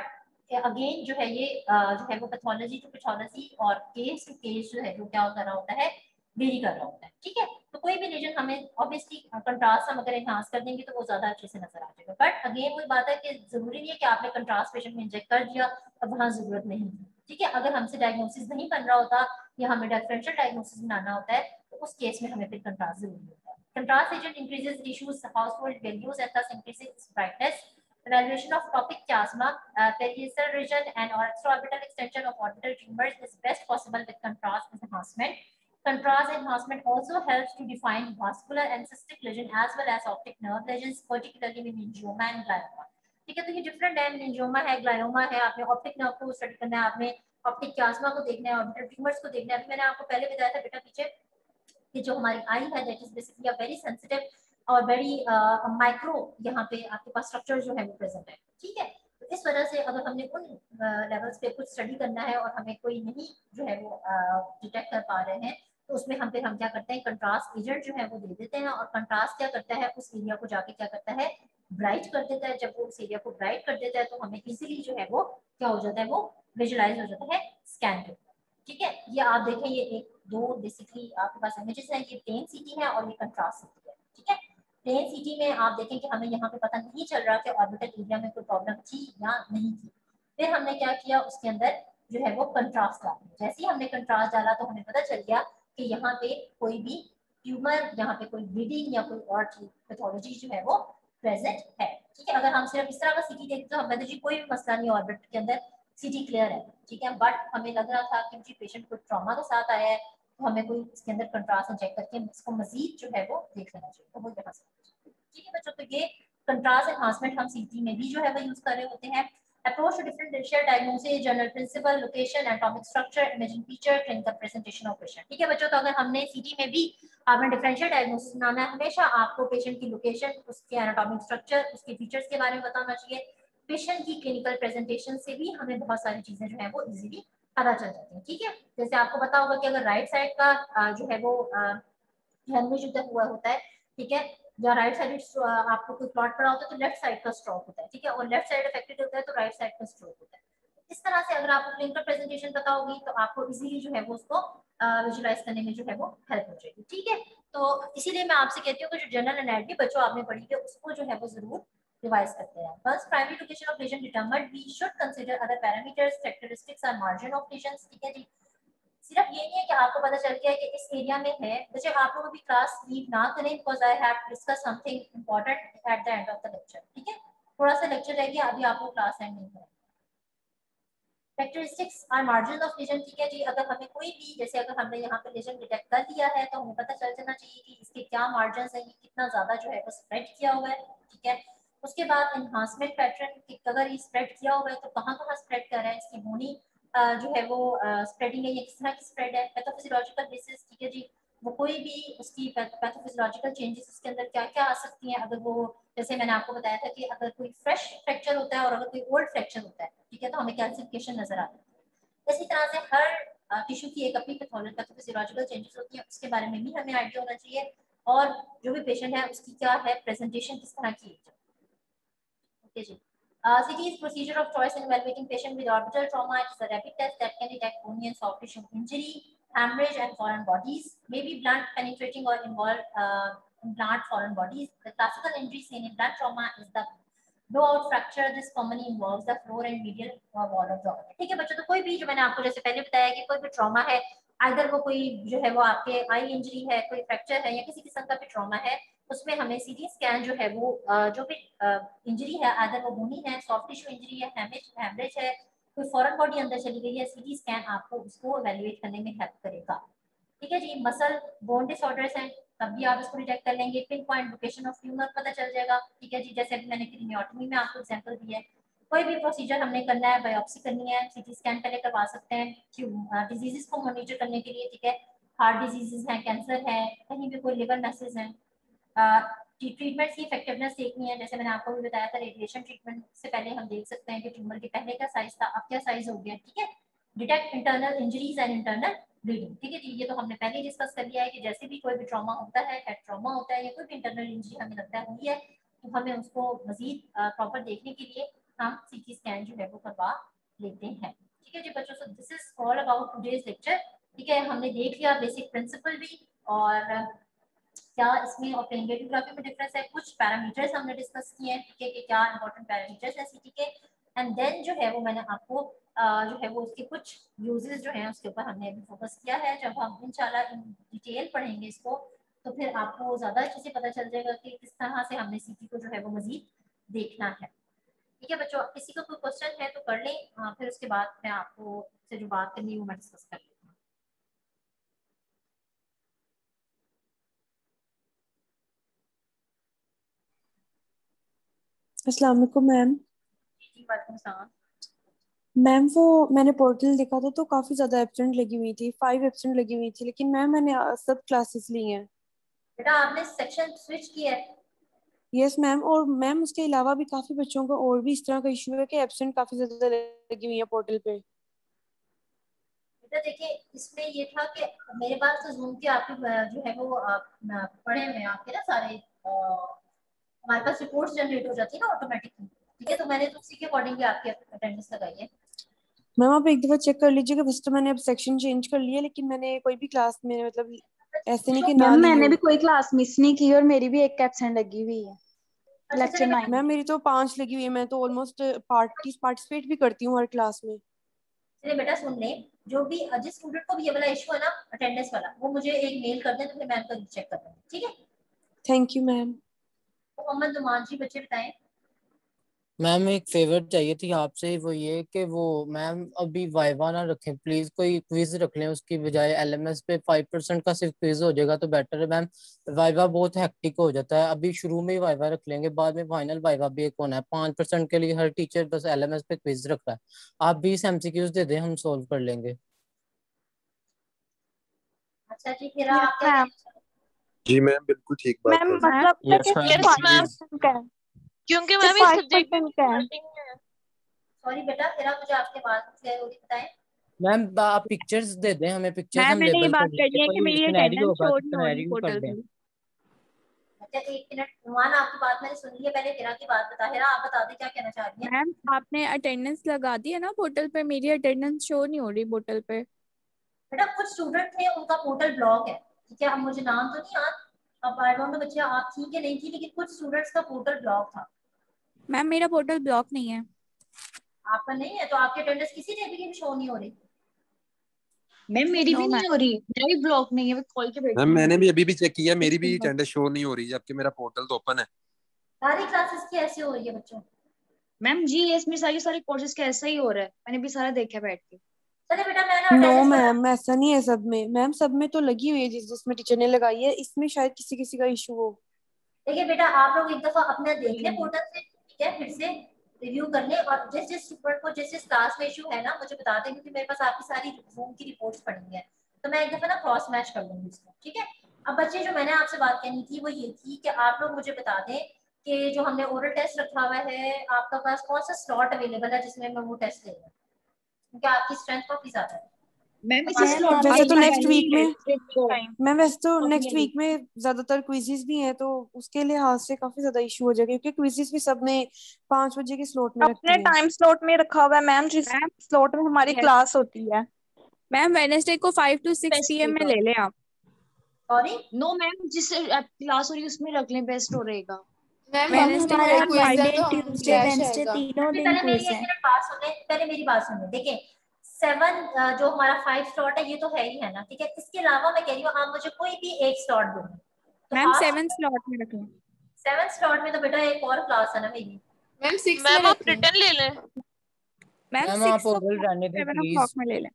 अगेन जो है ये जो है वो पैथोलॉजी टू पैथोलॉजी और केस टू केस जो है जो क्या कर रहा होता है, वेरी कर रहा होता है। ठीक है, तो कोई भी रीजन हमें ऑब्वियसली कंट्रास्ट हम अगर एनहांस कर देंगे तो वो ज्यादा अच्छे से नजर आ जाएगा। बट अगेन वही बात है कि जरूरी नहीं है कि आपने कंट्रास्ट पेशेंट में इंजेक्ट कर दिया, अब वहाँ जरूरत नहीं थी। ठीक है, अगर हमसे डायग्नोसिस नहीं बन रहा होता या हमें डिफरेंशियल डायग्नोसिस बनाना होता है तो उस केस में हमें फिर कंट्रास्ट जरूरी होता है। Contrast agent increases tissues household values and thus increases brightness. Evaluation of topic chiasma, periaceal region, and or extraorbital extension of orbital tumors is best possible with contrast enhancement. Contrast enhancement also helps to define vascular and cystic lesion as well as optic nerve lesions, particularly with meningioma and glioma. ठीक है, तो ये different है, meningioma है, glioma है, आपने optic nerve को study करना है, आपने ऑप्टिक चियास्मा को देखना है, ऑर्बिटल ट्यूमर्स को देखना है। अभी मैंने आपको पहले बताया था बेटा पीछे कि जो हमारी आई है that is basically a very sensitive और वेरी माइक्रो यहाँ पे आपके पास स्ट्रक्चर जो है वो प्रेजेंट है। ठीक है, तो इस वजह से अगर हमने उन लेवल्स पे कुछ स्टडी करना है और हमें कोई नहीं जो है वो डिटेक्ट कर पा रहे हैं तो उसमें हम क्या करते हैं, कंट्रास्ट एजेंट जो है वो दे देते हैं और कंट्रास्ट क्या करता है, उस एरिया को जाके क्या करता है, ब्राइट कर देता है। जब वो उस एरिया को ब्राइट कर देता है तो हमें इजीली जो है वो क्या हो जाता है, वो विजुलाइज हो जाता है स्कैन के। ठीक है, ये आप देखें, ये एक दो बेसिकली आपके पास इमेजेस हैं, ये प्लेन सीटी है और ये कंट्रास्ट सीटी है। ठीक है, प्लेन सीटी में आप देखें कि हमें यहाँ पे पता नहीं चल रहा कि ऑर्बिटल एरिया में कोई प्रॉब्लम थी या नहीं थी। फिर हमने क्या किया, उसके अंदर जो है वो कंट्रास्ट डाला। जैसे ही हमने कंट्रास्ट डाला तो हमें पता चल गया कि यहाँ पे कोई भी ट्यूमर, यहाँ पे कोई ब्लीडिंग या कोई और पैथोलॉजी जो है वो प्रेजेंट है। ठीक है, अगर हम सिर्फ इस तरह का सीटी देखते तो हमें जी कोई भी मसला नहीं, ऑर्बिट के अंदर सीटी क्लियर है। ठीक है, बट हमें लग रहा था कि जी पेशेंट को ट्रॉमा के साथ आया है तो हमें कोई इसके अंदर कंट्रास्ट चेक करके इसको मजीद जो है वो देख लेना चाहिए, तो वो यहाँ से। ठीक है बच्चों, तो ये कंट्रास्ट एनहांसमेंट हम सीटी में भी जो है वो यूज कर रहे होते हैं। Approach to differential diagnosis, general principle, location, atomic structure, imaging feature, clinical presentation of patient. ठीक है बच्चों, तो अगर हमने सीटी में भी आपने डिफरेंशियल डायग्नोसिस बनाना है, हमेशा आपको पेशेंट की लोकेशन, उसके एनाटॉमिक स्ट्रक्चर, उसके फीचर्स के बारे में बताना चाहिए। पेशेंट की क्लिनिकल प्रेजेंटेशन से भी हमें बहुत सारी चीजें जो है वो इजीली पता चल जाती है। ठीक है, जैसे आपको पता होगा कि अगर राइट साइड का जो है वो हेमरेज हुआ होता है, ठीक है, या राइट साइड आपको कोई क्लॉट पड़ा होता है तो लेफ्ट साइड का स्ट्रोक होता है। ठीक है, और लेफ्ट साइड अफेक्टेड होता है तो राइट साइड का स्ट्रोक होता है। इस तरह से अगर आपको क्लिनिकल प्रेजेंटेशन पता होगी तो आपको इजीली जो है वो उसको विजुलाइज करने में जो है वो हेल्प हो जाएगी। ठीक है, तो इसीलिए मैं आपसे कहती हूँ कि जो जनरल एनाटॉमी बच्चों आपने पढ़ी है उसको जो है वो जरूर रिवाइज करते हैं। Once primary location of lesion determined, we should consider other parameters, characteristics और margin of lesions। ठीक है जी, सिर्फ ये नहीं है कि आपको पता चल गया कि इस एरिया में है, बच्चे आप लोग भी क्लास लीव ना करें because I have discuss something important at the end of the lecture. ठीक है, थोड़ा सा लेक्चर रह गया, अभी आप लोग क्लास एंड नहीं करें। कैरेक्टरिस्टिक्स और मार्जिन ऑफ लेजन। ठीक है जी, अगर हमें कोई भी, जैसे अगर हमने यहाँ पे लेजन डिटेक्ट कर लिया है तो हमें पता चल जाना चाहिए कि इसके क्या मार्जिन है, ये कितना ज्यादा जो है वो स्प्रेड किया हुआ है। ठीक है, उसके बाद एनहांसमेंट पैटर्न, अगर ये स्प्रेड किया हुआ है तो कहाँ कहाँ स्प्रेड कर रहा है, इसकी बोनी जो है वो स्प्रेडिंग है, ये किस तरह की स्प्रेड है। पैथोफिजियोलॉजिकल बेसिस, ठीक है जी, वो कोई भी उसकी पैथोफिजियोलॉजिकल चेंजेस उसके अंदर क्या क्या आ सकती हैं। अगर वो, जैसे मैंने आपको बताया था कि अगर कोई फ्रेश फ्रैक्चर होता है और अगर कोई ओल्ड फ्रैक्चर होता है, ठीक है, तो हमें कैल्सिफिकेशन नजर आती है। इसी तरह से हर टिश्यू की एक अपनी पैथोफिजियोलॉजिकल चेंजेस होती है, उसके बारे में भी हमें आइडिया होना चाहिए। और जो भी पेशेंट है उसकी क्या है प्रेजेंटेशन, किस तरह की है। ओके जी, CT is procedure of choice in evaluating patient with orbital trauma. It is a rapid test that can detect bony and soft tissue injury, hemorrhage, and foreign bodies. May be blunt, penetrating, or involve implant foreign bodies. The classical injury seen in blunt trauma is the blowout fracture. This commonly involves the floor and medial wall of the organ. ठीक है बच्चों, तो कोई भी जो मैंने आपको जैसे पहले बताया कि कोई भी ट्रॉमा है, अगर वो कोई जो है वो आपके आई इंजरी है, कोई फ्रैक्चर है या किसी किस्म का भी ट्रॉमा है, उसमें हमें सीटी स्कैन जो है वो जो भी इंजरी है, अगर वो बोनी है, सॉफ्ट टिश्यू इंजरी है, हेमरेज है, कोई फॉरेन बॉडी अंदर चली गई है, सीटी स्कैन आपको उसको एवेल्युएट करने में हेल्प करेगा। ठीक है जी, मसल बोन डिसऑर्डर्स हैं तब भी आप इसको डिटेक्ट कर लेंगे। Pin point location of tumour पता चल जाएगा। ठीक है जी, जैसे अभी मैंने क्रीनियोटमी में आपको एग्जांपल दी है। कोई भी प्रोसीजर हमने करना है, बायोप्सी करनी है, सीटी स्कैन पहले करवा सकते हैं डिजीजेस को मॉनिटर करने के लिए। ठीक है, हार्ट डिजीजेस हैं, कैंसर है, कहीं भी कोई लिवर मैसेज है, ट्रीटमेंट की इफेक्टिवनेस देखनी है। जैसे मैंने आपको भी बताया था, रेडिएशन ट्रीटमेंट से पहले हम देख सकते हैं कि ट्यूमर के पहले का साइज था, अब क्या साइज हो गया। ठीक है, detect internal injuries and internal bleeding. ठीक है जी, ये तो हमने पहले ही डिस्कस कर लिया है कि जैसे भी कोई भी ट्रॉमा होता है, हेड ट्रॉमा होता है या कोई भी इंटरनल इंजरी हमें लगता है हुई है, तो हमें उसको मजीद प्रॉपर देखने के लिए हम सीटी स्कैन जो है वो करवा लेते हैं। ठीक है जी बच्चों, so this is all about today's lecture. ठीक है, हमने देख लिया बेसिक प्रिंसिपल भी, और क्या इसमें और प्लेन रेडियोग्राफी में डिफरेंस है, कुछ पैरामीटर्स हमने डिस्कस किए हैं। ठीक है, कि क्या इंपॉर्टेंट पैरामीटर्स हैं सीटी के, एंड देन जो है वो मैंने आपको जो है वो उसके कुछ यूजेस जो हैं उसके ऊपर हमने अभी फोकस किया है। जब हम इंशाल्लाह इन डिटेल पढ़ेंगे इसको, तो फिर आपको ज़्यादा अच्छे से पता चल जाएगा कि किस तरह से हमने सीटी को जो है वो मजीद देखना है। ठीक है बच्चों, किसी का कोई क्वेश्चन है तो कर लें, फिर उसके बाद मैं आपको से जो बात करनी है वो मैं डिस्कस कर लेती हूँ। अस्सलाम वालेकुम मैम। जी वालेकुम सलाम। मैम वो मैंने पोर्टल देखा था तो काफी ज्यादा एब्सेंट लगी हुई थी, 5 एब्सेंट लगी हुई थी, लेकिन मैम मैंने सब क्लासेस ली हैं। बेटा आपने सेक्शन स्विच किया है? यस मैम, और मैम उसके अलावा भी काफी बच्चों का और भी इस तरह का इशू है कि एब्सेंट काफी ज्यादा लगी हुई है पोर्टल पे। बेटा देखिए, इसमें ये था कि मेरे पास तो जूम के आपके जो है वो पढ़े हुए हैं आपके ना सारे, हमारे पास रिपोर्ट्स जनरेट हो जाती है ना ऑटोमेटिकली। ठीक है, तो मैंने तो उसी के अकॉर्डिंगली आपकी अटेंडेंस लगाई है। मैम आप एक दफा चेक कर लीजिएगा, वैसे तो मैंने अब सेक्शन चेंज कर लिया, लेकिन मैंने कोई भी क्लास में मतलब ऐसे नहीं कि मैम ना ली मैंने हो। भी कोई क्लास मिस नहीं की और मेरी भी एक एब्सेंट लगी हुई है अच्छा लेक्चर चलिए बेटा, 9 मैम में। मेरी तो 5 लगी हुई है, मैं तो ऑलमोस्ट पार्टिसिपेट भी करती हूँ हर क्लास में। चलिए बेटा सुन लें, जो भी जिस स्टूडेंट को भी ये वाला इशू है ना अटेंडेंस वाला, वो मुझे एक मेल कर दें तो फिर मैं उनका चेक कर दूँगी। ठीक है, thank you ma'am. Mohammed Numan ji बच्चे बताएं। मैम एक फेवर चाहिए थी आपसे, वो ये कि वो मैम अभी वाइवा ना रखें प्लीज, कोई क्विज रख लें उसकी बजाय। एलएमएस पे 5% का सिर्फ क्विज हो जाएगा तो बेटर है मैम। वाइवा बहुत हेक्टिक हो जाता है, अभी शुरू में ही वाइवा रख लेंगे, बाद में फाइनल वाइवा भी एक होना है। 5% के लिए हर टीचर बस एलएमएस पे क्विज रख रहा है। आप 20 एमसीक्यूज दे दें, हम सोल्व कर लेंगे। अच्छा जी, फिर यस आप क्या मैम। कहना चाहते जी मैम, बिल्कुल ठीक बात मैम है। मतलब है कि यस मैम सिर्फ यस मैम, 5% का है, क्योंकि सिर्फ मैम इस सब्जेक्ट में 5% का है। स्टार्टिंग है। हैं? सॉरी बेटा, फिर आप मुझे आपके बात क्लियर होगी बताएं। मैम आप पिक्चर्स दे दें हमें, पिक्चर्स मैम हम मैंने ये लेबल कर बात लेंगे, करनी है कि कोई मेरी सिनेरियो अटेंडेंस होगा शो तो नहीं हो रही सिनेरियो कर पोर्टल दें। पे। अच्छा एक मिनट, नुमान आपकी बात मैंने सुन ली है, पहले हिरा की बात बता। हिरा आप बता दें क्या कहना चाह रही हैं। मैम आपने अटेंडेंस लगा दी है ना पोर्टल पे, मेरी अटेंडेंस शो नहीं हो रही पोर्टल पे। बेटा कुछ स्टूडेंट थे उनका पोर्टल ब्लॉक है। ठीक है, अब मुझे नाम तो नहीं याद, अब आई डोंट नो बच्चे आप थी कि नहीं थी, लेकिन कुछ स्टूडेंट्स का पोर्टल ब्लॉक था। मैम मेरा पोर्टल ब्लॉक नहीं है। आपका नहीं है तो आपकी अटेंडेंस किसी जगह की भी शो नहीं हो रही। मैम मेरी नो भी मैम। नहीं हो रही, मेरा भी ब्लॉक नहीं है, मैं खोल के बैठी मैम हूँ मैंने अभी। भी अभी भी चेक किया, मेरी एक भी मिनट। अटेंडेंस शो नहीं हो रही जबकि मेरा पोर्टल तो ओपन है। सारी क्लासेस की ऐसी हो रही है बच्चों। मैम जी इसमें सारे कोर्सेज का ऐसा ही हो रहा है, मैंने भी सारा देखा बैठ के। चलिए बेटा मैं ना नो अटेंडेंस वाला, मैम ऐसा नहीं है सब में, मैम सब में तो लगी हुई है जिसमें टीचर ने लगाई है, इसमें शायद किसी किसी का इशू हो। देखिए बेटा आप लोग एक दफा अपना देख लें हम्म। पोर्टल से, ठीक है, फिर से रिव्यू कर लें, और जिस जिस स्टूडेंट को जिस जिस क्लास में इशू है ना मुझे बता दें, क्योंकि मेरे पास आपकी सारी जूम की रिपोर्ट्स पड़ी हैं, तो मैं एक दफा ना क्रॉस मैच कर लूंगी उसको। ठीक है, अब बच्चे जो मैंने आपसे बात करनी थी वो ये थी कि आप लोग मुझे बता दें कि जो हमने ओरल टेस्ट रखा हुआ है आपका पास कौन सा स्लॉट अवेलेबल है जिसमें मैं वो टेस्ट ले लूँ, क्योंकि आपकी स्ट्रेंथ काफी ज्यादा है। मैम इसी हमारे मैम स्लॉट आप में वैसे एक तो देखना नेक्स्ट वीक पहले में सिर्फ तो टाइम मैम वैसे तो कॉपी नेक्स्ट वाली। वीक में ज्यादातर क्विजेस भी हैं, तो उसके लिहाज से काफी ज्यादा इशू हो जाएगा, क्योंकि क्विजेस भी सबने 5 बजे के स्लॉट में अपने रखी हैं। टाइम स्लॉट में रखा हुआ है मैम, जिस मैम स्लॉट में हमारी यस क्लास होती है। मैम वेडनेसडे को 5 to 6 बेस्ट PM में रहेगा। ले लें आप। सॉरी, नो मैम जिस क्लास हो रही है उसमें रख लें, बेस्ट हो रहेगा। मैम मैम हम वेडनेसडे हमारे को क्विज है मंडे तो हम ट्यूसडे क्लैश वेडनेसडे आएगा। तीनों दिन पहले मेरी क्विज एक है। मिनट बात सुन ले, पहले मेरी बात सुन ले। देखिए 7 जो हमारा 5 स्लॉट है ये तो है ही है ना, ठीक है, इसके अलावा मैं कह रही हूँ आप मुझे कोई भी एक स्लॉट दो, तो मैम आप 7 स्लॉट में रख लें। 7 स्लॉट में तो बेटा एक और क्लास है ना मेरी। मैम 6 में मैम आप रखें। रिटर्न ले लें। मैम मैम आप 6 को ओरल रहने दें 7 o'clock प्लीज। में ले लें।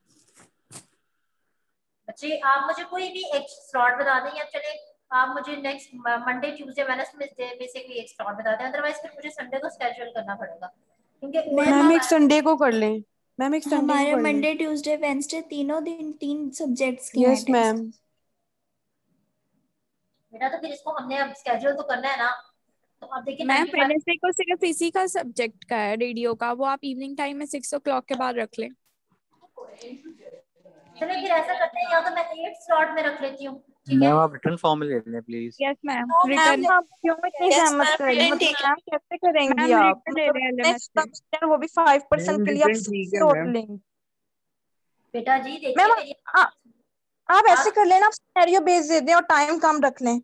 बच्चे आप मुझे कोई भी एक स्लॉट बता दें, या चले आप मुझे नेक्स्ट मंडे ट्यूसडे वेडनेसडे में से कोई एक स्लॉट बता दें, अदरवाइज फिर मुझे संडे को स्केड्यूल करना पड़ेगा, क्योंकि ओरल मैम मैम आप एक संडे को कर लें, मैम एक संडे को हमारे कर लें। मंडे ट्यूसडे वेडनेसडे तीनों दिन 3 सब्जेक्ट्स के हैं यस टेस्ट। मैम। बेटा तो फिर इसको हमने अब स्केड्यूल तो करना है ना, तो अब देखिए मैम 95। वेडनेसडे को सिर्फ इसी का सब्जेक्ट का है, रेडियो का, वो आप इवनिंग टाइम में 6 o'clock के बाद रख लें। चलिए फिर ऐसा करते हैं, या तो मैं 8 स्लॉट में रख लेती हूँ, ठीक है। मैम आप रिटर्न फॉर्म में ले लें please. Yes ma'am no ma'am, return. आप क्यों इतनी यस जहमत मैम, कर रही हैं? रिटर्न मतलब ठीक है। मैम कैसे करेंगी मैम आप? रिटर्न ले मतलब रहे हैं इतने LMS से। सबस्टिट्यूट, वो भी 5% मैम के लिए आप रिटर्न ठीक है सोच मैम। लेंगी। बेटा जी देखिए मैम मेरी आप ऐसे आप कर लेना, आप सिनेरियो बेस दे दें और टाइम कम रख लें।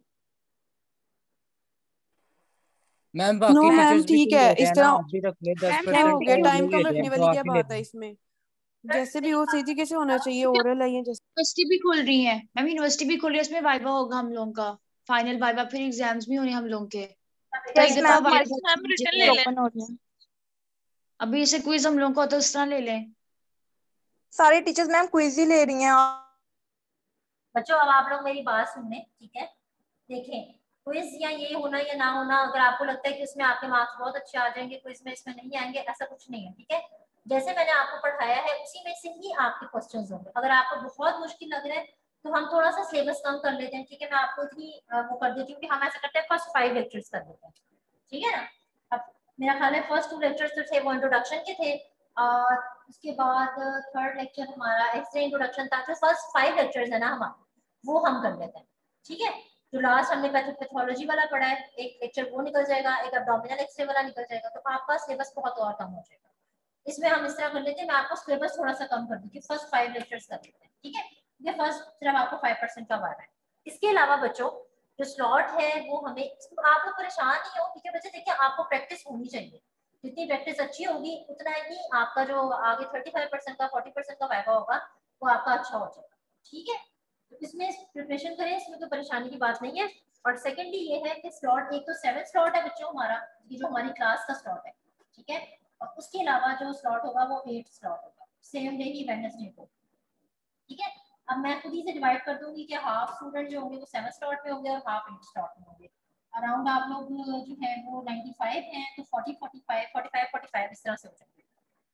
मैम नो बाकी मैम टीचर्स भी ठीक तो है, ले रहे इस हैं ना, तरह आप भी रख ले मैम 10 हो 10% गया। और टाइम वो ले कम रहे रखने हैं तो वाली आप क्या ही ले बात है लें। इसमें? जैसे भी हो सीधी कैसे होना चाहिए, क्योंकि ओरल है या जैसे। यूनिवर्सिटी भी खुल रही है मैम, यूनिवर्सिटी भी खुल रही है, उसमें वाइवा होगा हम लोगों का, फाइनल वाइवा, फिर एग्जाम्स भी होने हैं हम लोगों के। तो यस एक दफा मैम, हमारी वाइवा मैम रिटर्न ले कीजिए। ओपन हो रही है। अभी इसे क्विज हम लोगों को तो उस तरह ले लें। सारी टीचर्स मैम क्विज ही ले रही हैं। बच्चों अब आप लोग मेरी बात सुन लें, ठीक है। देखें क्विज या ये होना या ना होना, अगर आपको लगता है कि उसमें आपके मार्क्स बहुत अच्छे आ जाएंगे, क्विज में इसमें नहीं आएंगे, ऐसा कुछ नहीं है, ठीक है। जैसे मैंने आपको पढ़ाया है उसी में से ही आपके क्वेश्चंस होंगे। अगर आपको बहुत मुश्किल लग रहा है तो हम थोड़ा सा सिलेबस कम कर लेते हैं, ठीक है। मैं आपको इतनी वो कर देती हूँ कि हम ऐसा करते हैं फर्स्ट 5 लेक्चर्स कर लेते हैं, ठीक है ना। अब मेरा ख्याल है फर्स्ट 2 लेक्चर्स तो थे वो इंट्रोडक्शन के थे, और उसके बाद थर्ड लेक्चर हमारा एक्सरे इंट्रोडक्शन था। जो फर्स्ट 5 लेक्चर्स है ना हमारे, वो हम कर लेते हैं, ठीक है। जो लास्ट हमने पैथोलॉजी वाला पढ़ा है, एक लेक्चर वो निकल जाएगा, एक एब्डोमिनल एक्सरे वाला निकल जाएगा, तो आपका सिलेबस बहुत और कम हो जाएगा। इसमें हम इस तरह कर लेते हैं, मैं आपको सिलेबस थोड़ा सा कम कर दूंगी, फर्स्ट 5 लेक्चर्स कर लेते हैं, ठीक है। ये फर्स्ट सिर्फ आपको 5% का बार है। इसके अलावा बच्चों जो स्लॉट है वो हमें, आप लोग परेशान नहीं हो, ठीक है बच्चे। देखिए आपको प्रैक्टिस होनी चाहिए, जितनी प्रैक्टिस अच्छी होगी उतना ही आपका जो आगे 35% का 40% का वाइवा होगा वो आपका अच्छा हो जाएगा, ठीक है। तो इसमें प्रिपरेशन करें, इसमें तो परेशानी की बात नहीं है। और सेकेंडली ये है कि स्लॉट एक तो 7 स्लॉट है बच्चों हमारा, ये जो हमारी क्लास का स्लॉट है, ठीक है। और उसके अलावा जो स्लॉट होगा वो 8 स्लॉट होगा, सेम डे ही वेडनेसडे को, ठीक है। अब मैं खुद ही से डिवाइड कर दूंगी कि हाफ स्टूडेंट जो होंगे वो 7 स्लॉट में होंगे और हाफ 8 स्लॉट में होंगे। अराउंड आप लोग जो है वो 95 हैं, तो 40 45 45 45 इस तरह से हो जाएंगे,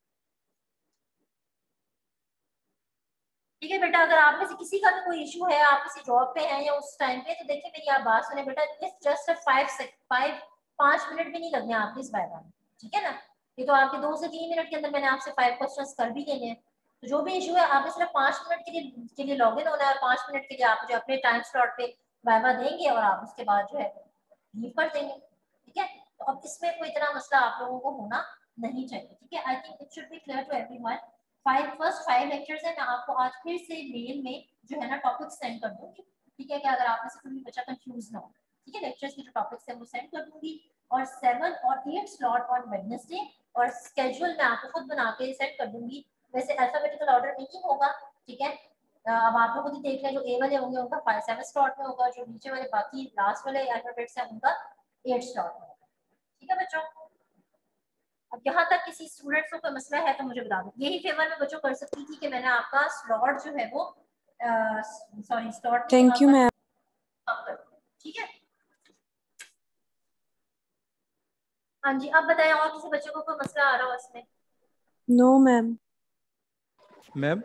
ठीक है बेटा। अगर आप में से किसी का भी कोई इशू है, आप किसी जॉब पे हैं या उस टाइम पे, तो देखिए मेरी आप बात सुने बेटा, इट्स जस्ट 5 मिनट भी नहीं लगने आपके इस वाइवा में, ठीक है ना। ये तो आपके 2 से 3 मिनट के अंदर मैंने आपसे 5 क्वेश्चंस कर भी लेने हैं। तो जो भी इशू है आपने सिर्फ 5 मिनट के लिए लॉग इन होना है, और 5 मिनट के लिए आप जो अपने टाइम स्लॉट पे वाइवा देंगे और आप उसके बाद जो है लीव कर देंगे, ठीक है। तो अब इसमें कोई इतना मसला आप लोगों को होना नहीं चाहिए, ठीक है। I think it should be clear to everyone. First 5 lectures है, मैं आपको आज फिर से मेल में जो है ना टॉपिक सेंड कर दूंगी, ठीक है। कि अगर आप में से कोई भी बच्चा कंफ्यूज ना हो, ठीक है। लेक्चर्स के जो टॉपिक्स है वो सेंड कर दूंगी, और 7 और 8 स्लॉट ऑन वेडनेसडे, और स्केड्यूल मैं आपको खुद बना के सेंड कर दूंगी। वैसे अल्फाबेटिकल ऑर्डर नहीं होगा, ठीक है। अब आप लोग खुद ही देख लें, जो ए वाले होंगे उनका 7 स्लॉट में होगा, जो नीचे वाले बाकी लास्ट वाले अल्फाबेट्स हैं उनका 8 स्लॉट में होगा, ठीक है बच्चों। अब यहाँ तक किसी स्टूडेंट्स को कोई मसला है तो मुझे बता दो। यही फेवर मैं बच्चों कर सकती थी कि मैंने आपका स्लॉट जो है वो सॉरी स्लॉट नहीं थैंक यू मैम। आपका, ठीक है। हाँ जी, अब बताएं और किसी बच्चे को कोई मसला आ रहा हो इसमें? No ma'am. मैम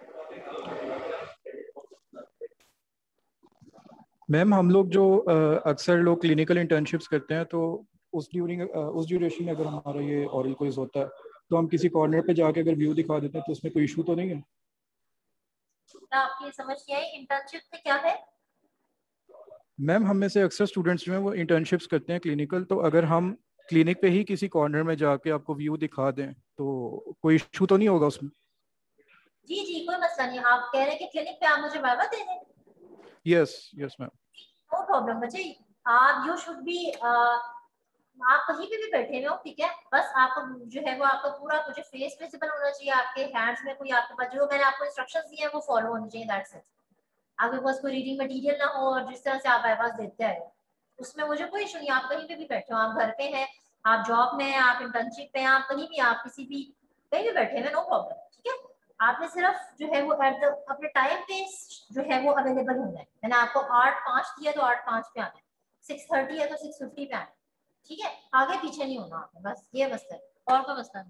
मैम हम लोग जो अक्सर लोग क्लिनिकल इंटर्नशिप्स करते हैं, तो उस ड्यूरेशन में अगर हमारा ये ऑरल क्विज होता है तो हम किसी कॉर्नर पे जाके अगर व्यू दिखा देते हैं तो उसमें कोई इशू तो नहीं है? ना आपकी समझ नहीं आई, इंटर्नशिप से क्या है? मैम हम में से अक्सर स्टूडेंट्स जो हैं वो इंटर्नशिप्स करते हैं क्लिनिकल, तो अगर हम क्लिनिक पे ही किसी कॉर्नर में जाके आपको व्यू दिखा दें तो कोई इशू तो नहीं होगा उसमें? जी जी कोई मसला नहीं, आप कह रहे हैं कि क्लिनिक पे आप मुझे वाइवा दे दें। Yes yes ma'am. No problem बच्चे, आप यू शुड बी आप कहीं पे भी बैठे हुए हो, ठीक है। बस आपको जो है वो आपका पूरा मुझे फेस विजिबल होना चाहिए, आपके हैंड्स में कोई आपके पास जो मैंने आपको इंस्ट्रक्शंस दिए हैं वो फॉलो होने चाहिए, दैट्स इट। आपके पास कोई रीडिंग मटेरियल ना हो, और जिस तरह से आप आवाज देते हैं उसमें मुझे कोई इशू नहीं। आप कहीं पे भी बैठे हो, आप घर पे हैं, आप जॉब में हैं, आप इंटर्नशिप पे हैं, आप कहीं भी, आप किसी भी कहीं भी बैठे हैं, नो प्रॉब्लम, ठीक है। आपने सिर्फ जो है वो अपने टाइम पे जो है वो अवेलेबल होना है। मैंने आपको 8:05 दिया तो 8:05 पे आना है, 6:30 है तो 6:50 पे आना है, ठीक है। आगे पीछे नहीं होना आपने, बस ये मसला है, और कोई मसला नहीं,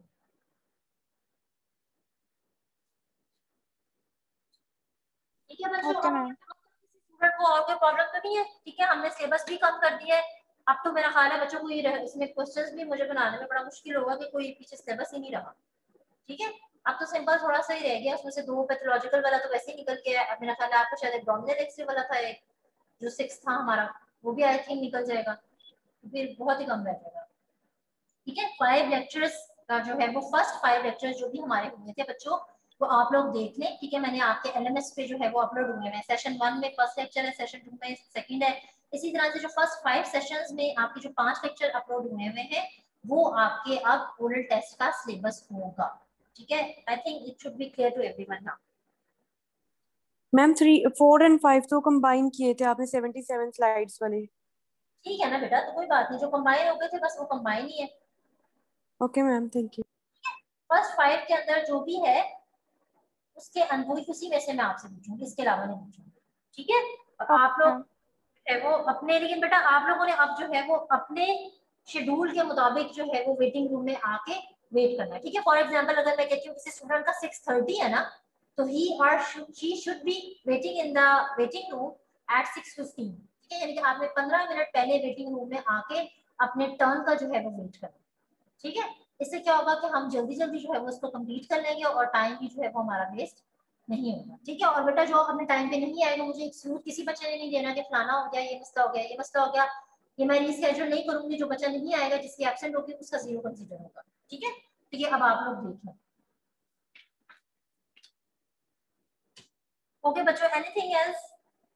ठीक है बच्चों। Okay ma'am. स्टूडेंट को और कोई प्रॉब्लम तो नहीं है, ठीक है। हमने सिलेबस भी कम कर दिया है, अब तो मेरा ख्याल है बच्चों को ये इसमें क्वेश्चंस भी मुझे बनाने में बड़ा मुश्किल होगा कि कोई पीछे सिलेबस ही नहीं रहा, ठीक है। अब तो सिंपल थोड़ा सा ही रह गया, उसमें से 2 पैथोलॉजिकल वाला तो वैसे ही निकल गया है। अब मेरा ख्याल है आपको शायद एब्डोमिनल एक्सरे वाला था एक, जो 6 था हमारा वो भी आई थिंक निकल जाएगा, तो फिर बहुत ही कम रह जाएगा। ठीक है, 5 लेक्चर्स का जो है वो फर्स्ट 5 लेक्चर्स जो भी हमारे हुए थे बच्चों वो आप लोग देख लें। ठीक है, मैंने आपके एलएमएस पे जो है वो अपलोड हुए हैं। सेशन 1 में फर्स्ट लेक्चर है, सेशन 2 में सेकंड है। इसी तरह से जो फर्स्ट 5 सेशंस में आपके जो 5 लेक्चर अपलोड हुए हैं वो आपके अब ओरल टेस्ट का सिलेबस होगा। ठीक है, I think it should be clear to everyone now. Ma'am 3, 4 और 5 तो कंबाइन किए थे आपने 77 स्लाइड्स वाले। ठीक है ना बेटा, तो कोई बात नहीं, जो कंबाइन हो गए थे बस वो कंबाइन ही है। Okay ma'am, thank you. First 5 के अंदर जो भी है उसके अनुभव उसी में से मैं आपसे पूछूंगी, इसके अलावा नहीं पूछूंगी। ठीक है, और आप लोग है वो अपने, लेकिन बेटा आप लोगों ने अब जो है वो अपने शेड्यूल के मुताबिक जो है वो वेटिंग रूम में आके वेट करना है। ठीक है, फॉर एग्जांपल अगर मैं कहती हूँ किसी स्टूडेंट का 6:30 है ना, तो ही और she should be waiting in the waiting room at 6:15। ठीक है, यानी कि आपने 15 मिनट पहले वेटिंग रूम में आके अपने टर्न का जो है वो वेट करना। ठीक है, इससे क्या होगा कि हम जल्दी जल्दी जो है वो उसको कंप्लीट कर लेंगे और टाइम भी जो है वो हमारा वेस्ट नहीं होगा। ठीक है, और बेटा जो अपने टाइम पे नहीं आएगा मुझे एक्सक्यूज किसी बच्चे ने नहीं देना कि फलाना हो गया, ये मसला हो गया, ये मसला हो गया, ये मैं रीस्केड्यूल नहीं करूंगी। जो बच्चा नहीं आएगा जिसकी एब्सेंट होगी उसका 0 कंसीडर होगा। ठीक है, तो ये अब आप लोग देख लें। ओके बच्चों, एनीथिंग एल्स?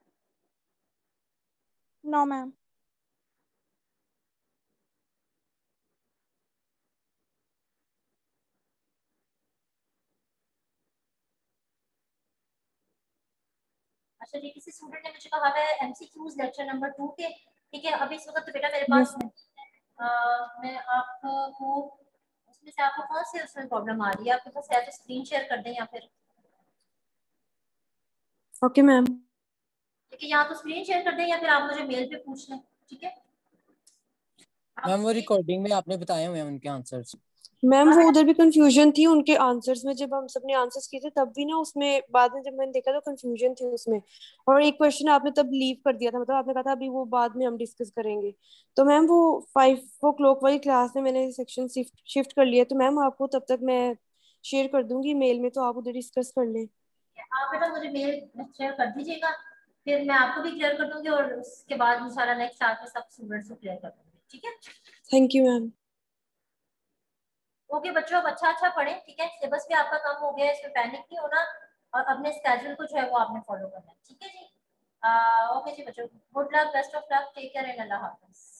No ma'am. अच्छा जी, किसी स्टूडेंट ने मुझे कहा है एमसीक्यूज लेक्चर नंबर 2 के। ठीक है, अभी इस वक्त तो बेटा मेरे पास मैं आपको उसमें से आपको कौन से उसमें प्रॉब्लम आ रही है आपके पास है तो स्क्रीन शेयर कर दें या फिर ओके मैम। ठीक है, या तो स्क्रीन शेयर कर दें या फिर आप मुझे मेल पे पूछ लें। ठीक है, मैम वो रिकॉर्डिंग में आपने बताए हुए हैं उनके आंसर्स। मैम वो उधर भी कंफ्यूजन थी उनके आंसर्स में, जब हम सबने आंसर्स किए थे तब भी ना उसमें बाद में जब मैंने देखा तो कंफ्यूजन थी उसमें। और एक क्वेश्चन आपने तब लीव कर दिया था, मतलब आपने कहा था अभी वो बाद में हम डिस्कस करेंगे। तो मैम वो 5 o'clock वाली क्लास में मैंने सेक्शन शिफ्ट कर लिया, तो मैम आपको तब तक मैं शेयर कर दूंगी मेल में, तो आप उधर डिस्कस कर लें। आप बेटा मुझे मेल शेयर कर दीजिएगा, फिर मैं आपको भी क्लियर कर दूंगी और उसके बाद इंशाल्लाह नेक्स्ट साल में सब स्टूडेंट्स को क्लियर कर दूंगी। ठीक है, थैंक यू मैम। ओके बच्चों, अब अच्छा पढ़ें। ठीक है, सिलेबस भी आपका कम हो गया है, इसमें पैनिक नहीं होना और अपने स्केड्यूल को जो है वो आपने फॉलो करना है। ठीक है जी, ओके जी बच्चों, good luck, best of luck, take care and अल्लाह हाफिज।